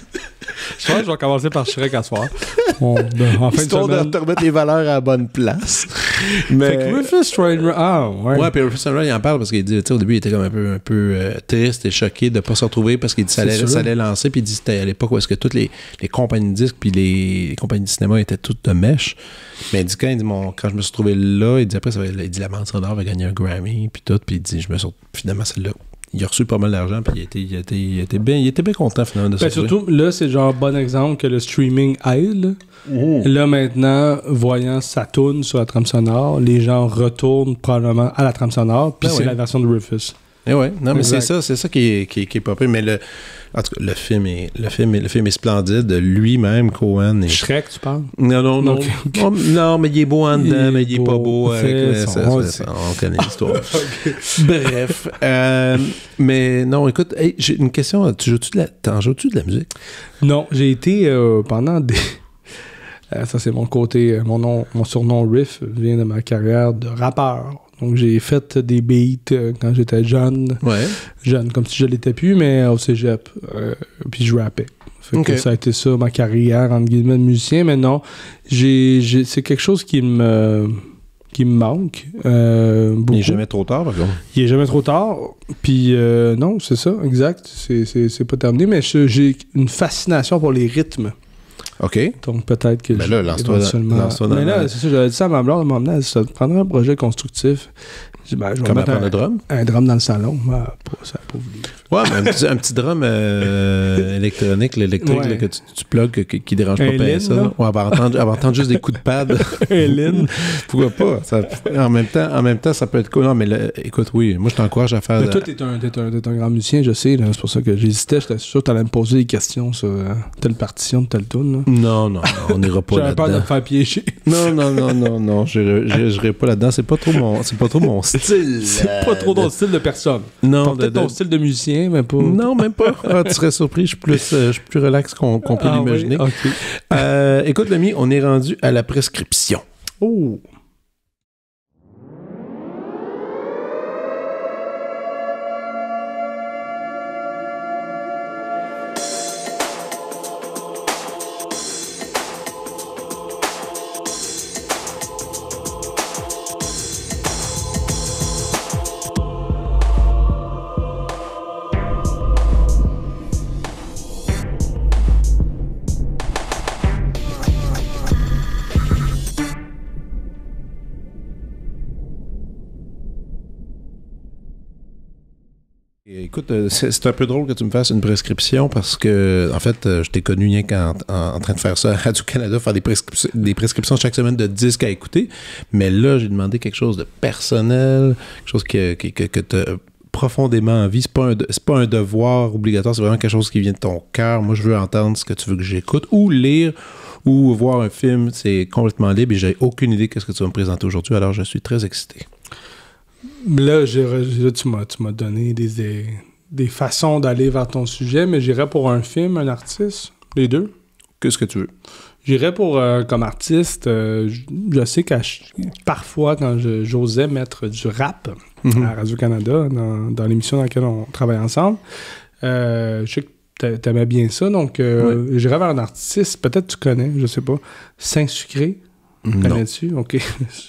Je pense que je vais commencer par Shrek à soir. Bon, ben, en fin Histoire de, semaine... de te remettre les valeurs à la bonne place. Mais... Fait que Rufus Wainwright... Ah, ouais. Ouais, puis Rufus Wainwright, il en parle parce qu'il dit, tu sais, au début, il était comme un peu, un peu euh, triste et choqué de ne pas se retrouver parce qu'il dit que ça allait, ça allait lancer. Puis il dit que c'était à l'époque où est-ce que toutes les, les compagnies de disques puis les, les compagnies de cinéma étaient toutes de mèche. Mais il dit quand, il dit, mon, quand je me suis retrouvé là, il dit après, ça va, il dit la bande sonore va gagner un Grammy puis tout. Puis il dit, je me suis finalement, celle-là. Il a reçu pas mal d'argent, puis il était, il était, il était, bien, il était bien content, finalement, de ça. Ben surtout, là, c'est genre bon exemple que le streaming aide. Mmh. Là, maintenant, voyant sa toune sur la trame sonore, les gens retournent probablement à la trame sonore, puis ben c'est oui. la version de Rufus. Eh ouais, non, mais exact. c'est ça, c'est ça qui est, qui est, qui est pas pire. Mais le, en tout cas, le film est, le film est, le film est splendide. Lui-même, Cohen. Est... Shrek, tu parles? Non, non, non. Okay, okay. non, non, mais il est beau en dedans, il mais il est beau, pas beau. Avec, son, ça, on, ça, ça, on connaît l'histoire. Okay. Bref. Euh, mais non, écoute, hey, j'ai une question. Tu joues-tu de la, t'en joues-tu de la musique? Non, j'ai été euh, pendant des... Euh, ça, c'est mon côté... Mon, nom, mon surnom Riff vient de ma carrière de rappeur. Donc, j'ai fait des beats euh, quand j'étais jeune. Ouais. Jeune, comme si je l'étais plus, mais au cégep. Euh, puis je rappais. Fait okay. que ça a été ça, ma carrière, entre guillemets, de musicien. Mais non, j'ai, j'ai, c'est quelque chose qui me, qui me manque. Euh, beaucoup. Il n'est jamais trop tard, par contre. Il n'est jamais trop tard. Puis euh, non, c'est ça, exact. C'est, c'est, c'est pas terminé, mais je, j'ai une fascination pour les rythmes. OK. Donc, peut-être que... Ben là, lance-toi éventuellement... Lance-toi dans mais là, la... c'est ça, j'avais dit ça à ma blonde, à un moment donné, ça prendrait un projet constructif. Je dis, ben, je vais Comme mettre apprendre un, le drum? Un drum dans le salon. Ben, pas, ça n'a pas voulu. Ouais, mais un petit, un petit drum euh, électronique, l'électrique, ouais. là, que tu, tu plugues, qui, qui dérange pas bien ça. Ouais, elle va entendre, elle va entendre juste des coups de pad. Hélène. Pourquoi pas? Ça, en, même temps, en même temps, ça peut être cool. Non, mais là, écoute, oui, moi, je t'encourage à faire... Mais toi, t'es un, t'es un, t'es un grand musicien, je sais. Là, c'est pour ça que j'hésitais. J'étais sûr que t'allais me poser des questions sur euh, telle partition de telle tune. Là. Non, non, non, on n'ira pas J'avais là-dedans. peur de te faire piéger. Non, non, non, non, non, je n'irai pas là-dedans. C'est pas trop mon, c'est pas trop mon style. C'est pas trop ton style de personne. Non, peut-être de, ton style de musicien, mais pas... Non, même pas. Ah, tu serais surpris, je suis plus, euh, je suis plus relax qu'on, qu'on peut ah, l'imaginer. Oui? Okay. Euh, écoute, l'ami, on est rendu à la prescription. Oh! Écoute, c'est, c'est un peu drôle que tu me fasses une prescription parce que, en fait, je t'ai connu rien qu'en en, en train de faire ça à Radio-Canada, faire des, prescrip- des prescriptions chaque semaine de disques à écouter. Mais là, j'ai demandé quelque chose de personnel, quelque chose que, que, que, que tu as profondément envie. C'est pas un, c'est pas un devoir obligatoire, c'est vraiment quelque chose qui vient de ton cœur. Moi, je veux entendre ce que tu veux que j'écoute ou lire ou voir un film. C'est complètement libre et j'ai aucune idée de ce que tu vas me présenter aujourd'hui. Alors, je suis très excité. Là, j'ai, là tu, m'as, tu m'as donné des, des, des façons d'aller vers ton sujet, mais j'irais pour un film, un artiste, les deux. Qu'est-ce que tu veux? J'irais pour, euh, comme artiste, euh, je, je sais que parfois, quand je, j'osais mettre du rap mm-hmm. à Radio-Canada, dans, dans l'émission dans laquelle on travaille ensemble, euh, je sais que t'aimais bien ça, donc euh, oui. J'irais vers un artiste, peut-être tu connais, je sais pas, Saint-Sucré. Connais-tu? OK.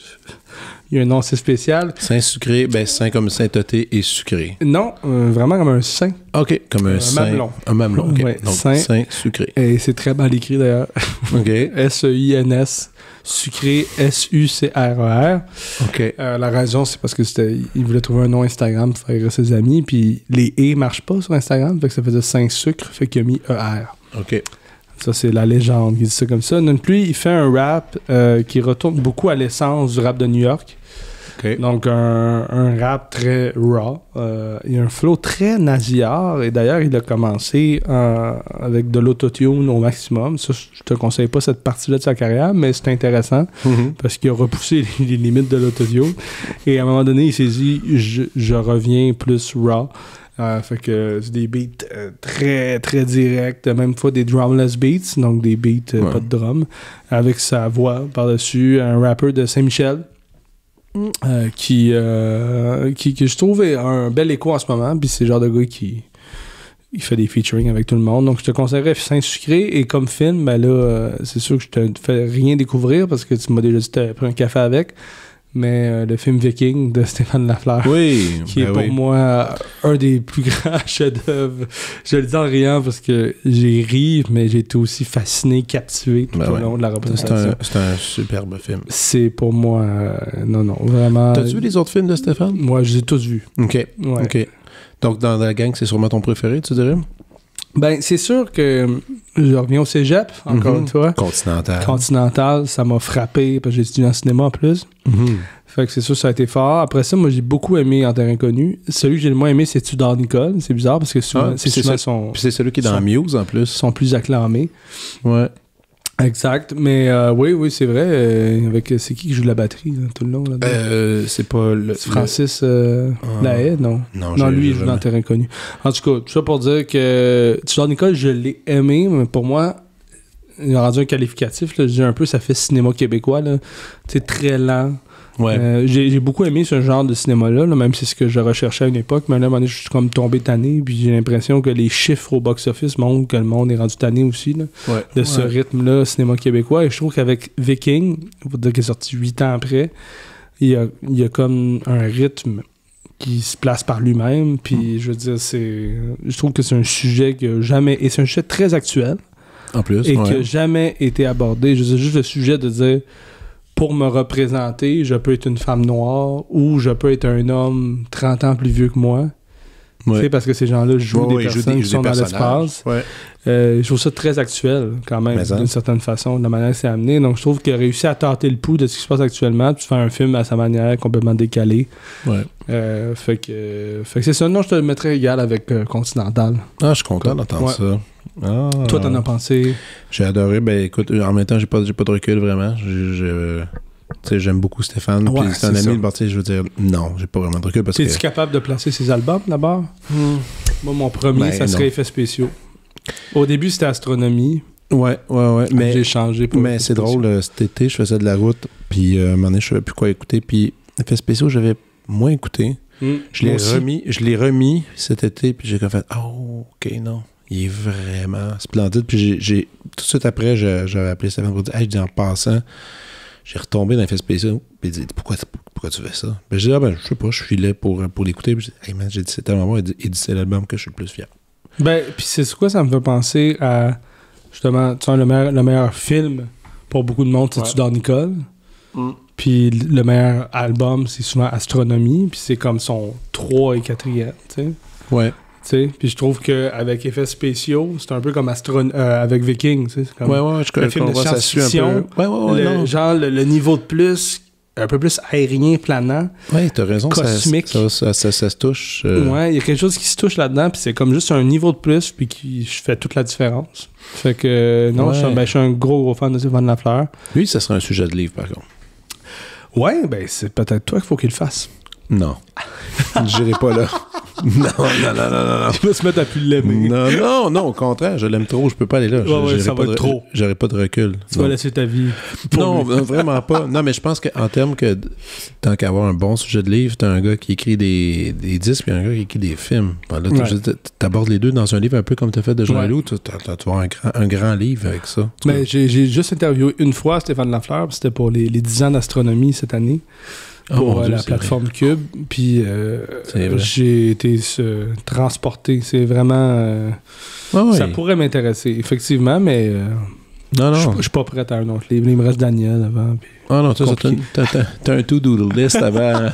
Il y a un nom assez spécial. Saint-Sucré, ben saint comme sainteté et sucré. Non, euh, vraiment comme un saint. OK, comme un, un saint. Mamelon. Un mamelon, OK. Ouais, donc, saint, Saint-Sucré. Et c'est très mal écrit d'ailleurs. OK. S E I N S, sucré, S U C R E R. OK. Euh, la raison, c'est parce que c'était, il voulait trouver un nom Instagram pour faire ses amis, puis les « et » marchent pas sur Instagram, fait que ça faisait Saint-Sucre, fait qu'il a mis E R. OK. Ça, c'est la légende qui dit ça comme ça. Non plus, il fait un rap euh, qui retourne beaucoup à l'essence du rap de New York. Okay. Donc, un, un rap très raw. Euh, il y a un flow très nasillard. Et d'ailleurs, il a commencé euh, avec de l'autotune au maximum. Ça, je te conseille pas cette partie-là de sa carrière, mais c'est intéressant mm-hmm. parce qu'il a repoussé les, les limites de l'autotune. Et à un moment donné, il s'est dit, je, je reviens plus raw. Euh, fait que c'est des beats euh, très très directs, même fois des drumless beats, donc des beats euh, ouais. pas de drum, avec sa voix par-dessus, un rappeur de Saint-Michel euh, qui, euh, qui, qui je trouve a un bel écho en ce moment, puis c'est le genre de gars qui il fait des featuring avec tout le monde, donc je te conseillerais Saint-Sucré, et comme film, ben là, euh, c'est sûr que je te fais rien découvrir parce que tu m'as déjà dit que tu avais pris un café avec. Mais euh, le film Viking de Stéphane Lafleur, oui, qui ben est pour oui. moi un des plus grands chefs-d'œuvre. Je le dis en riant parce que j'ai ri, mais j'ai été aussi fasciné, captivé tout ben au ouais. long de la représentation. C'est un, c'est un superbe film. C'est pour moi... Euh, non, non, vraiment... T'as-tu vu les autres films de Stéphane? Moi, je les ai tous vus. OK, ouais. OK. Donc, dans la gang, c'est sûrement ton préféré, tu dirais? Ben, c'est sûr que je reviens au cégep, encore mm-hmm. une fois. Continental. Continental, ça m'a frappé, parce que j'ai étudié en cinéma en plus. Mm-hmm. Fait que c'est sûr, ça a été fort. Après ça, moi, j'ai beaucoup aimé En terrain connu. Celui que j'ai le moins aimé, c'est Tudor Nicole. C'est bizarre, parce que souvent, ah, c'est, c'est, souvent ce... son... Puis c'est celui qui est dans son... Muse, en plus. Sont plus acclamés. Ouais. Exact. Mais euh, oui, oui, c'est vrai. Euh, avec, c'est qui qui joue de la batterie là, tout le long? Là, euh, c'est pas le... C'est Francis euh, ah. Lahaye, non? Non, non lui, il joue dans Terrain connu. En tout cas, tout ça pour dire que Tudor Nicole, je l'ai aimé, mais pour moi, il a rendu un qualificatif. Là, je dis un peu, ça fait cinéma québécois. C'est très lent. Ouais. Euh, j'ai, j'ai beaucoup aimé ce genre de cinéma-là, là, même si c'est ce que je recherchais à une époque. Mais là, à un moment donné, je suis comme tombé tanné. Puis j'ai l'impression que les chiffres au box-office montrent que le monde est rendu tanné aussi là, ouais. de ouais. ce rythme-là, cinéma québécois. Et je trouve qu'avec Viking, il faut dire qu'il est sorti huit ans après, il y a, il y a comme un rythme qui se place par lui-même. Puis mm. je veux dire, c'est, je trouve que c'est un sujet qui a jamais... Et c'est un sujet très actuel. En plus, Et ouais. qui n'a jamais été abordé. Je veux dire, juste le sujet de dire... Pour me représenter, je peux être une femme noire ou je peux être un homme trente ans plus vieux que moi. Ouais. Parce que ces gens-là jouent ouais, des ouais, personnes des, qui sont dans l'espace. Ouais. Euh, je trouve ça très actuel, quand même, d'une certaine façon, de la manière que c'est amené. Donc, je trouve qu'il a réussi à tâter le pouls de ce qui se passe actuellement, puis faire un film à sa manière complètement décalé. Ouais. Euh, fait que, euh, fait que c'est ça. Non, je te le mettrais égal avec euh, Continental. Ah, je suis content d'entendre ouais. ça. Ah. Toi, t'en as pensé? J'ai adoré. Ben, écoute, en même temps, j'ai pas, j'ai pas de recul, vraiment. Je... je... Tu sais, j'aime beaucoup Stéphane, ouais, puis c'est un ami, le parti, je veux dire, non, j'ai pas vraiment de recul parce T'es-tu que... capable de placer ses albums, d'abord? Hmm. Moi, mon premier, ben, ça serait non. Effets spéciaux. Au début, c'était Astronomie. Ouais, ouais, ouais. Mais j'ai changé pour mais c'est drôle, euh, cet été, je faisais de la route, puis euh, à un moment donné, je savais plus quoi écouter, puis Effets spéciaux, j'avais moins écouté. Hmm. Je l'ai remis, je l'ai remis cet été, puis j'ai fait, oh, OK, non. Il est vraiment splendide. Puis j'ai, j'ai tout de suite après, j'avais appelé Stéphane pour dire, hey, je dis en passant, j'ai retombé dans les effets spéciaux, puis il dit, pourquoi, pourquoi tu fais ça? Ben, j'ai dit, ah ben, je sais pas, je suis là pour, pour l'écouter. Puis j'ai dit, hey man, j'ai dit, c'est tellement bon. Il dit, il dit c'est l'album que je suis le plus fier. Ben, puis c'est quoi, ça me fait penser à, justement, tu sais, le meilleur, le meilleur film pour beaucoup de monde, c'est ouais. Tudor Nicole. Mm. Puis le meilleur album, c'est souvent Astronomie, puis c'est comme son trois et quatrième, tu sais. Ouais. Puis je trouve qu'avec effets spéciaux, c'est un peu comme Astron- euh, avec Vikings. C'est comme ouais, ouais, je un film de science-fiction. Ouais, ouais, ouais, le, genre le, le niveau de plus, un peu plus aérien, planant. Ouais, t'as raison. Cosmique. Ça, ça, ça, ça, ça se touche. Euh... Ouais, il y a quelque chose qui se touche là-dedans, puis c'est comme juste un niveau de plus, puis qui fait toute la différence. Fait que non, ouais. je, ben, je suis un gros, gros fan de Stéphane Lafleur. Lui, ça serait un sujet de livre, par contre. Ouais, ben c'est peut-être toi qu'il faut qu'il le fasse. Non. Je n'irai pas là. Non, non, non, non, non. Tu vas se mettre à plus l'aimer. Non, non, non, au contraire, je l'aime trop, je peux pas aller là. Ouais, ouais, ça va être de, trop. J'aurais pas de recul. Tu non. vas laisser ta vie. Non, lui. Vraiment pas. Non, mais je pense qu'en termes que, tant qu'avoir un bon sujet de livre, t'as un gars qui écrit des, des disques et un gars qui écrit des films. Là, ouais. t'abordes les deux dans un livre un peu comme t'as fait de Jean-Loup. Ouais. Tu vas avoir un grand, un grand livre avec ça. Mais j'ai, j'ai juste interviewé une fois Stéphane Lafleur, c'était pour les, les dix ans d'astronomie cette année. Pour oh Dieu, euh, la plateforme vrai. Cube. Puis euh, j'ai été euh, transporté. C'est vraiment... Euh, ah oui. Ça pourrait m'intéresser, effectivement, mais euh, non, non. je suis pas prêt à un autre livre. Il me reste Daniel avant. Puis ah non, t'as, t'as, t'as un to-do list avant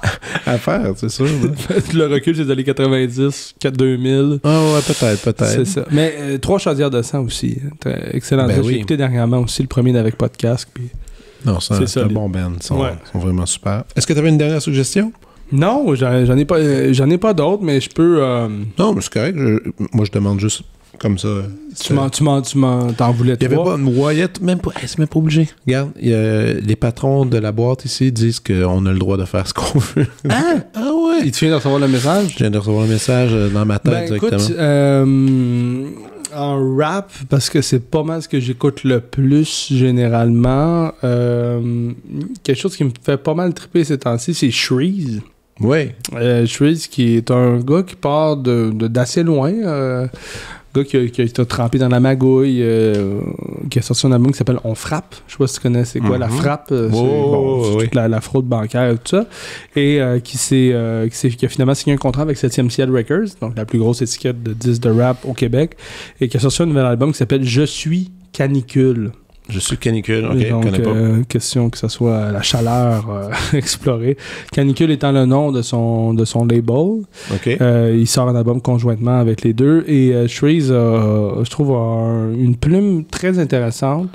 à faire, c'est sûr. Le recul, c'est des années quatre-vingt-dix, deux mille. Ah ouais, peut-être, peut-être. C'est ça. Mais euh, Trois chaudières de sang aussi. Excellent. Ben j'ai oui. écouté dernièrement aussi le premier avec podcast. Puis... Non, c'est, c'est, c'est un bon band. Ils sont, ouais. sont vraiment super. Est-ce que tu avais une dernière suggestion? Non, j'en, j'en ai pas euh, j'en ai pas d'autres, mais je peux... Euh... Non, mais c'est correct. Je, moi, je demande juste comme ça. Tu m'en, tu m'en, tu m'en, t'en voulais trois? Il n'y avait pas une voyette, même pas, c'est même pas obligé. Regarde, y a, les patrons de la boîte ici disent qu'on a le droit de faire ce qu'on veut. Ah! Ah ouais! Et tu viens de recevoir le message? Je viens de recevoir le message dans ma tête ben, directement. Écoute, euh... en rap, parce que c'est pas mal ce que j'écoute le plus généralement. Euh, quelque chose qui me fait pas mal triper ces temps-ci, c'est Shreeze. Oui. Euh, Shreeze, qui est un gars qui part de, de, d'assez loin. Euh, un gars qui a, qui a été trempé dans la magouille, euh, qui a sorti un album qui s'appelle On Frappe. Je sais pas si tu connais, c'est quoi mm-hmm. la frappe. Euh, oh, c'est, bon, oui. c'est toute la, la fraude bancaire et tout ça. Et euh, qui, s'est, euh, qui, s'est, qui a finalement signé un contrat avec septième Ciel Records, donc la plus grosse étiquette de disques de rap au Québec, et qui a sorti un nouvel album qui s'appelle Je suis canicule. Je suis canicule, ok, donc, je connais pas. Euh, question que ce soit la chaleur euh, explorée. Canicule étant le nom de son, de son label. Okay. Euh, il sort un album conjointement avec les deux. Et euh, Shreeze, euh, je trouve, a un, une plume très intéressante.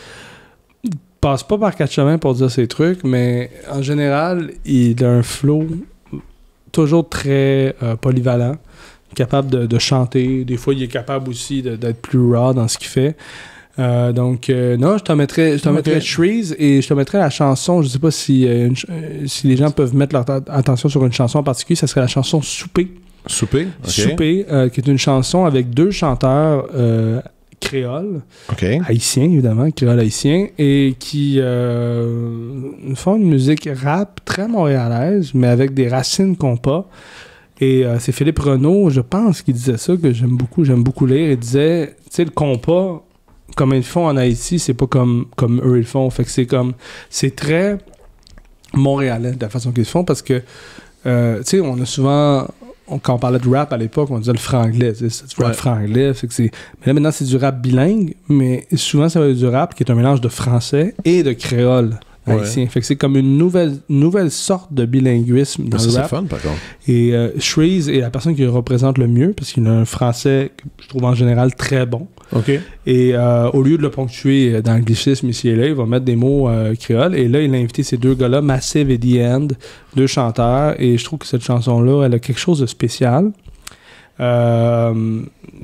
Il passe pas par quatre chemins pour dire ses trucs, mais en général, il a un flow toujours très euh, polyvalent, capable de, de chanter. Des fois, il est capable aussi de, d'être plus raw dans ce qu'il fait. Euh, donc, euh, non, je te mettrais, je te okay. mettrais Shreeze et je te mettrais la chanson. Je sais pas si, euh, une, euh, si les gens peuvent mettre leur t- attention sur une chanson en particulier. Ça serait la chanson Souper. Souper, ok. Souper, euh, qui est une chanson avec deux chanteurs euh, créoles, okay. haïtiens évidemment, créoles haïtiens, et qui euh, font une musique rap très montréalaise, mais avec des racines qu'on pas. Et euh, c'est Philippe Renaud, je pense, qui disait ça, que j'aime beaucoup, j'aime beaucoup lire. Il disait, tu sais, le compas, comme ils le font en Haïti, c'est pas comme, comme eux ils le font. Fait que c'est comme, c'est très montréalais de la façon qu'ils le font, parce que, euh, tu sais, on a souvent, on, quand on parlait de rap à l'époque, on disait le franglais, c'est du rap ouais. franglais. Fait que c'est, mais là maintenant c'est du rap bilingue, mais souvent ça va être du rap qui est un mélange de français et de créole haïtien. Ouais. Fait que c'est comme une nouvelle, nouvelle sorte de bilinguisme dans ça, le c'est rap. fun, par contre. Et euh, Shreeze est la personne qui le représente le mieux parce qu'il a un français que je trouve en général très bon. OK. Et euh, au lieu de le ponctuer d'anglicisme ici et là, il va mettre des mots euh, créoles. Et là, il a invité ces deux gars-là, Massive et The End, deux chanteurs. Et je trouve que cette chanson-là, elle a quelque chose de spécial. Euh,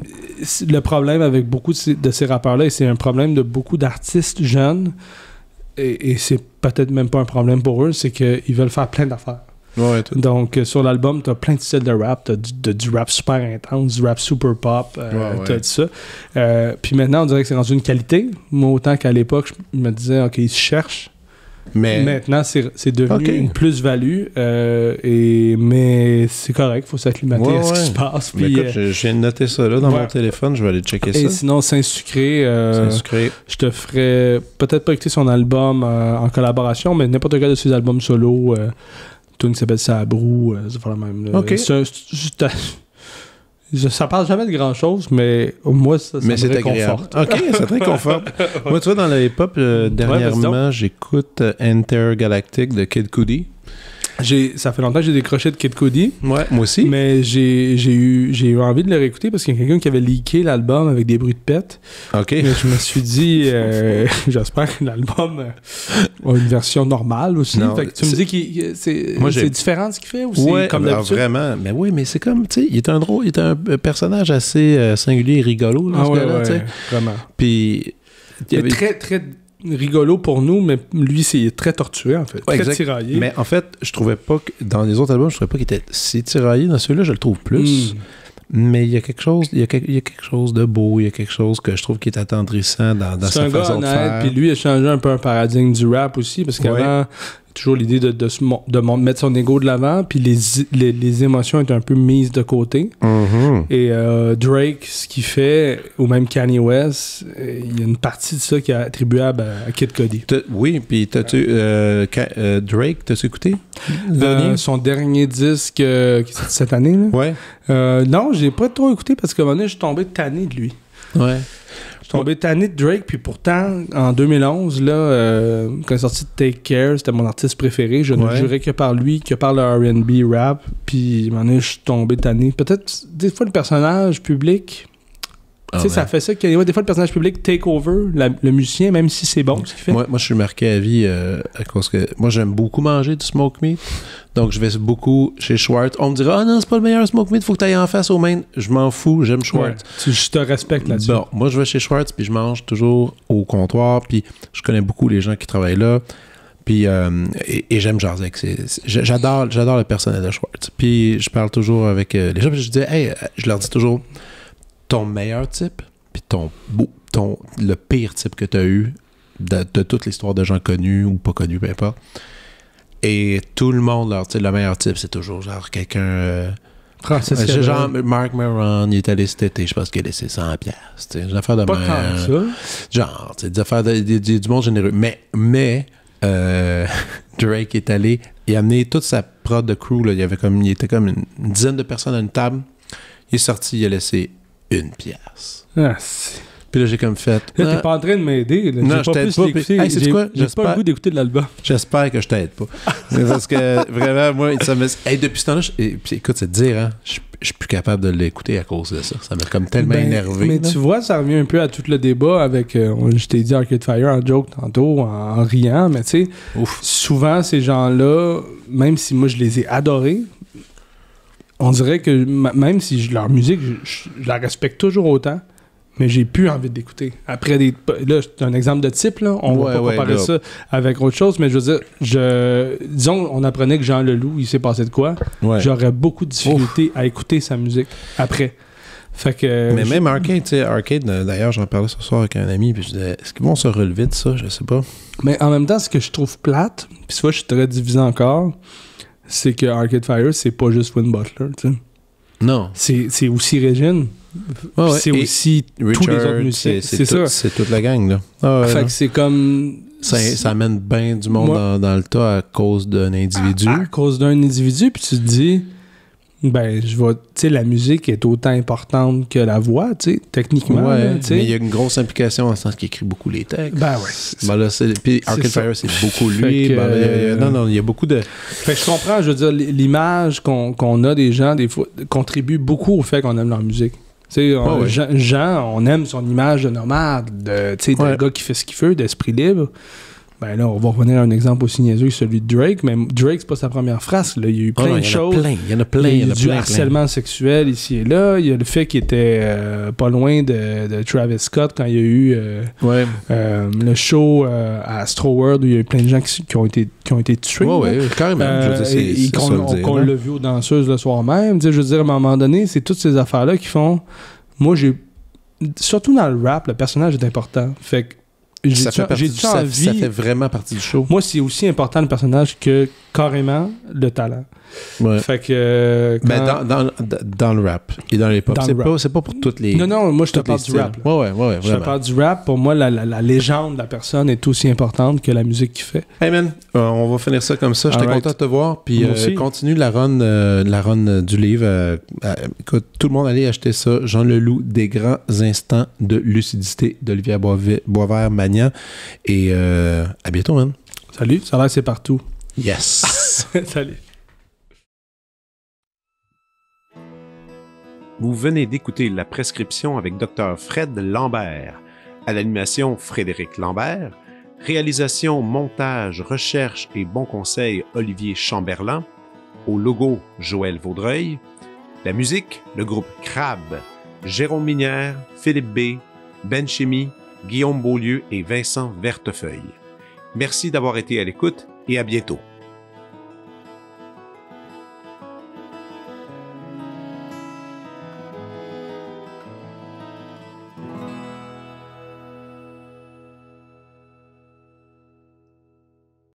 le problème avec beaucoup de ces, de ces rappeurs-là, et c'est un problème de beaucoup d'artistes jeunes, et, et c'est peut-être même pas un problème pour eux, c'est qu'ils veulent faire plein d'affaires. Ouais, Donc, euh, sur l'album, t'as plein de styles de rap. T'as du, de, du rap super intense, du rap super pop, euh, ouais, ouais. t'as tout ça. Euh, puis maintenant, on dirait que c'est rendu une qualité. Moi, autant qu'à l'époque, je me disais, OK, ils se cherchent. Mais... Maintenant, c'est, c'est devenu okay. une plus-value. Euh, et, mais c'est correct, il faut s'acclimater ouais, à ce ouais. qui se passe. Mais puis, écoute, euh, je, je viens de noter ça là, dans ouais. mon téléphone. Je vais aller checker et ça. Et sinon, Saint-Sucré, euh, Saint-Sucré. je te ferais peut-être pas écouter son album euh, en collaboration, mais n'importe quel de ses albums solo. Euh, Tune qui s'appelle Sabrou, euh, c'est pas la même. Là. OK. C'est un, c'est un, je, ça parle jamais de grand-chose, mais moi, ça, ça mais me c'est réconforte. agréable. OK, c'est très confort. Moi, tu vois, dans le hip-hop, euh, dernièrement, ouais, j'écoute euh, Intergalactic de Kid Cudi. J'ai, ça fait longtemps que j'ai décroché de Kid Cudi. Ouais, moi aussi. Mais j'ai, j'ai, eu, j'ai eu envie de le réécouter parce qu'il y a quelqu'un qui avait leaké l'album avec des bruits de pète. OK. Mais je me suis dit, euh, j'espère que l'album a une version normale aussi. Non, fait que tu me dis que c'est, moi, c'est différent de ce qu'il fait ou ouais, c'est comme ben, d'habitude? Vraiment. Mais oui, mais c'est comme, tu sais, il est un drôle, il est un personnage assez euh, singulier et rigolo, là, ah, ce ouais, gars-là, ouais, tu sais. Vraiment. Puis. Il avait... très, très rigolo pour nous, mais lui, c'est très torturé, en fait. Ouais, très exact. tiraillé. Mais en fait, je trouvais pas que dans les autres albums, je trouvais pas qu'il était si tiraillé. Dans celui-là, je le trouve plus. Mm. Mais il y a quelque chose, il y a quelque, il y a quelque chose de beau, il y a quelque chose que je trouve qui est attendrissant dans, dans sa façon de faire. C'est un gars honnête, puis lui, il a changé un peu un paradigme du rap aussi, parce qu'avant, ouais. toujours l'idée de, de, de, de mettre son ego de l'avant, puis les, les, les émotions étaient un peu mises de côté. Mm-hmm. Et euh, Drake, ce qu'il fait, ou même Kanye West, il y a une partie de ça qui est attribuable à, à Kid Cudi. T'as, oui, puis t'as-tu... Euh, euh, Drake, t'as-tu écouté? Euh, son dernier disque euh, qui est sorti cette année, là? Ouais. Euh, non, j'ai pas trop écouté parce qu'à un moment donné, je suis tombé tanné de lui. Ouais. Je suis tombé tanné de Drake, puis pourtant, en deux mille onze, là, euh, quand il est sorti de Take Care, c'était mon artiste préféré. Je ne ouais. jurais que par lui, que par le R and B rap. Puis, à un moment donné, je suis tombé tanné. Peut-être, des fois, le personnage public... Tu sais, oh, ça fait ça que ouais, des fois, le personnage public take over la, le musicien, même si c'est bon ce qu'il fait. Moi, moi je suis marqué à vie euh, à cause que moi, j'aime beaucoup manger du smoke meat. Donc, je vais beaucoup chez Schwartz. On me dira, ah non, c'est pas le meilleur smoke meat, faut que tu ailles en face au main. Je m'en fous, j'aime Schwartz. Ouais, tu, je te respecte là-dessus. Bon, moi, je vais chez Schwartz, puis je mange toujours au comptoir, puis je connais beaucoup les gens qui travaillent là. Puis, euh, et, et j'aime jaser avec ces... J'adore, j'adore le personnel de Schwartz. Puis, je parle toujours avec euh, les gens, puis je dis, hey, je leur dis toujours, ton meilleur type, puis ton beau, ton, le pire type que tu as eu de, de toute l'histoire de gens connus ou pas connus, peu importe. Et tout le monde, leur, le meilleur type, c'est toujours genre quelqu'un... Euh, Francis euh, genre Mark Maron, il est allé cet été, je pense qu'il a laissé cent piastres. Des affaires de pas même. Pas ça. Genre, des affaires de, de, de, du monde généreux. Mais, mais euh, Drake est allé, il a amené toute sa prod de crew, là, il, y avait comme, il était comme une, une dizaine de personnes à une table. Il est sorti, il a laissé une pièce. Ah, c'est... Puis là, j'ai comme fait... Là, ah, t'es pas en train de m'aider. Là. Non, j'ai je pas t'aide plus pas. l'écouter. Hey, c'est j'ai, quoi? J'ai pas le goût d'écouter de l'album. J'espère que je t'aide pas. Parce que vraiment, moi, ça me... Hey, depuis ce temps-là, je... Et, puis, écoute, c'est de dire, hein, je je suis plus capable de l'écouter à cause de ça. Ça m'a comme tellement ben, énervé. Mais là. tu vois, ça revient un peu à tout le débat avec... Euh, je t'ai dit Arcade Fire en joke tantôt, en, en riant, mais tu sais, souvent, ces gens-là, même si moi, je les ai adorés, on dirait que m- même si je, leur musique, je, je, je la respecte toujours autant, mais j'ai plus envie d'écouter. Après des... Là, c'est un exemple de type, là. On ouais, va pas ouais, comparer là. ça avec autre chose, mais je veux dire, je... disons, on apprenait que Jean Leloup, il s'est passé de quoi. Ouais. J'aurais beaucoup de difficulté Ouf. à écouter sa musique après. Fait que... Mais je... même Arcade, tu sais, Arcade, d'ailleurs, j'en parlais ce soir avec un ami, puis je disais, est-ce qu'ils vont se relever de ça? Je sais pas. Mais en même temps, ce que je trouve plate, puis soit je suis très divisé encore, c'est que Arcade Fire, c'est pas juste Win Butler, tu sais. Non. C'est, c'est aussi Régine. Ah ouais, c'est aussi Richard, tous les autres musiciens. C'est, c'est, c'est tout, ça. C'est toute la gang, là. Ah ouais, fait là. que c'est comme... Ça, ça amène bien du monde Moi, dans, dans le tas à cause d'un individu. À, à cause d'un individu, puis tu te dis... Ben, je vais... Tu sais, la musique est autant importante que la voix, tu sais, techniquement. Ouais, là, tu sais. mais il y a une grosse implication en sens qu'il écrit beaucoup les textes. Ben ouais. Ben là, c'est... Puis Arcade Fire, c'est beaucoup lui. Que, Ben, il y a- il y a- euh, non, non, il y a beaucoup de... Fait que je comprends, je veux dire, l'image qu'on qu'on a des gens, des fois, contribue beaucoup au fait qu'on aime leur musique. Tu sais, on- ouais. Jean, Jean, on aime son image de nomade, de, tu sais, d'un Ouais. gars qui fait ce qu'il veut, d'esprit libre. Ben là, on va revenir à un exemple aussi niaiseux que celui de Drake, mais Drake, c'est pas sa première phrase. Là. Il y a eu Oh plein non, de il y en a choses. plein, il y en a plein, Il il y y a en eu a du plein, harcèlement sexuel ici et là. Il y a le fait qu'il était euh, pas loin de, de Travis Scott quand il y a eu euh, plein. Ouais. euh, le show euh, à Astroworld où il y a eu plein de gens qui, qui ont, été, qui ont été tués. Ouais, là. ouais, carrément. je veux Euh, dire, c'est- et c'est qu'on ça le on- dire, qu'on là. l'a vu aux danseuses le soir même. Tu sais, je veux dire, à un moment donné, c'est toutes ces affaires-là qui font... Moi, j'ai... Surtout dans le rap, le personnage est important. Fait que j'ai Ça fait, partie j'ai du- ça, envie... ça fait vraiment partie du show. Moi, c'est aussi important le personnage que carrément le talent. Ouais. Fait que... euh, Ben, quand- dans, dans, dans le rap et dans l'hip-hop. Dans C'est le pas, rap. c'est pas pour toutes les. Non, non, moi, je te toutes les parle du styles. rap. là. Ouais, ouais, ouais, Je te vraiment. parle du rap. Pour moi, la, la- la légende de la personne est aussi importante que la musique qu'il fait. Hey man, euh, on va finir ça comme ça. J'étais Alright. content de te voir. Puis Moi euh, aussi. continue la run, euh, la run euh, du livre. Euh, euh, écoute, tout le monde allez acheter ça. Jean Leloup, Des grands instants de lucidité d'Olivier Boisve- Boisvert-Magnan. Et euh, à bientôt, man. Salut, ça a l'air que c'est partout. Yes! Salut. Vous venez d'écouter La Prescription avec Dr Fred Lambert. À l'animation, Frédéric Lambert. Réalisation, montage, recherche et bons conseils, Olivier Chamberlain. Au logo, Joël Vaudreuil. La musique, le groupe Crab. Jérôme Minière, Philippe B., Ben Chimie, Guillaume Beaulieu et Vincent Vertefeuille. Merci d'avoir été à l'écoute et à bientôt.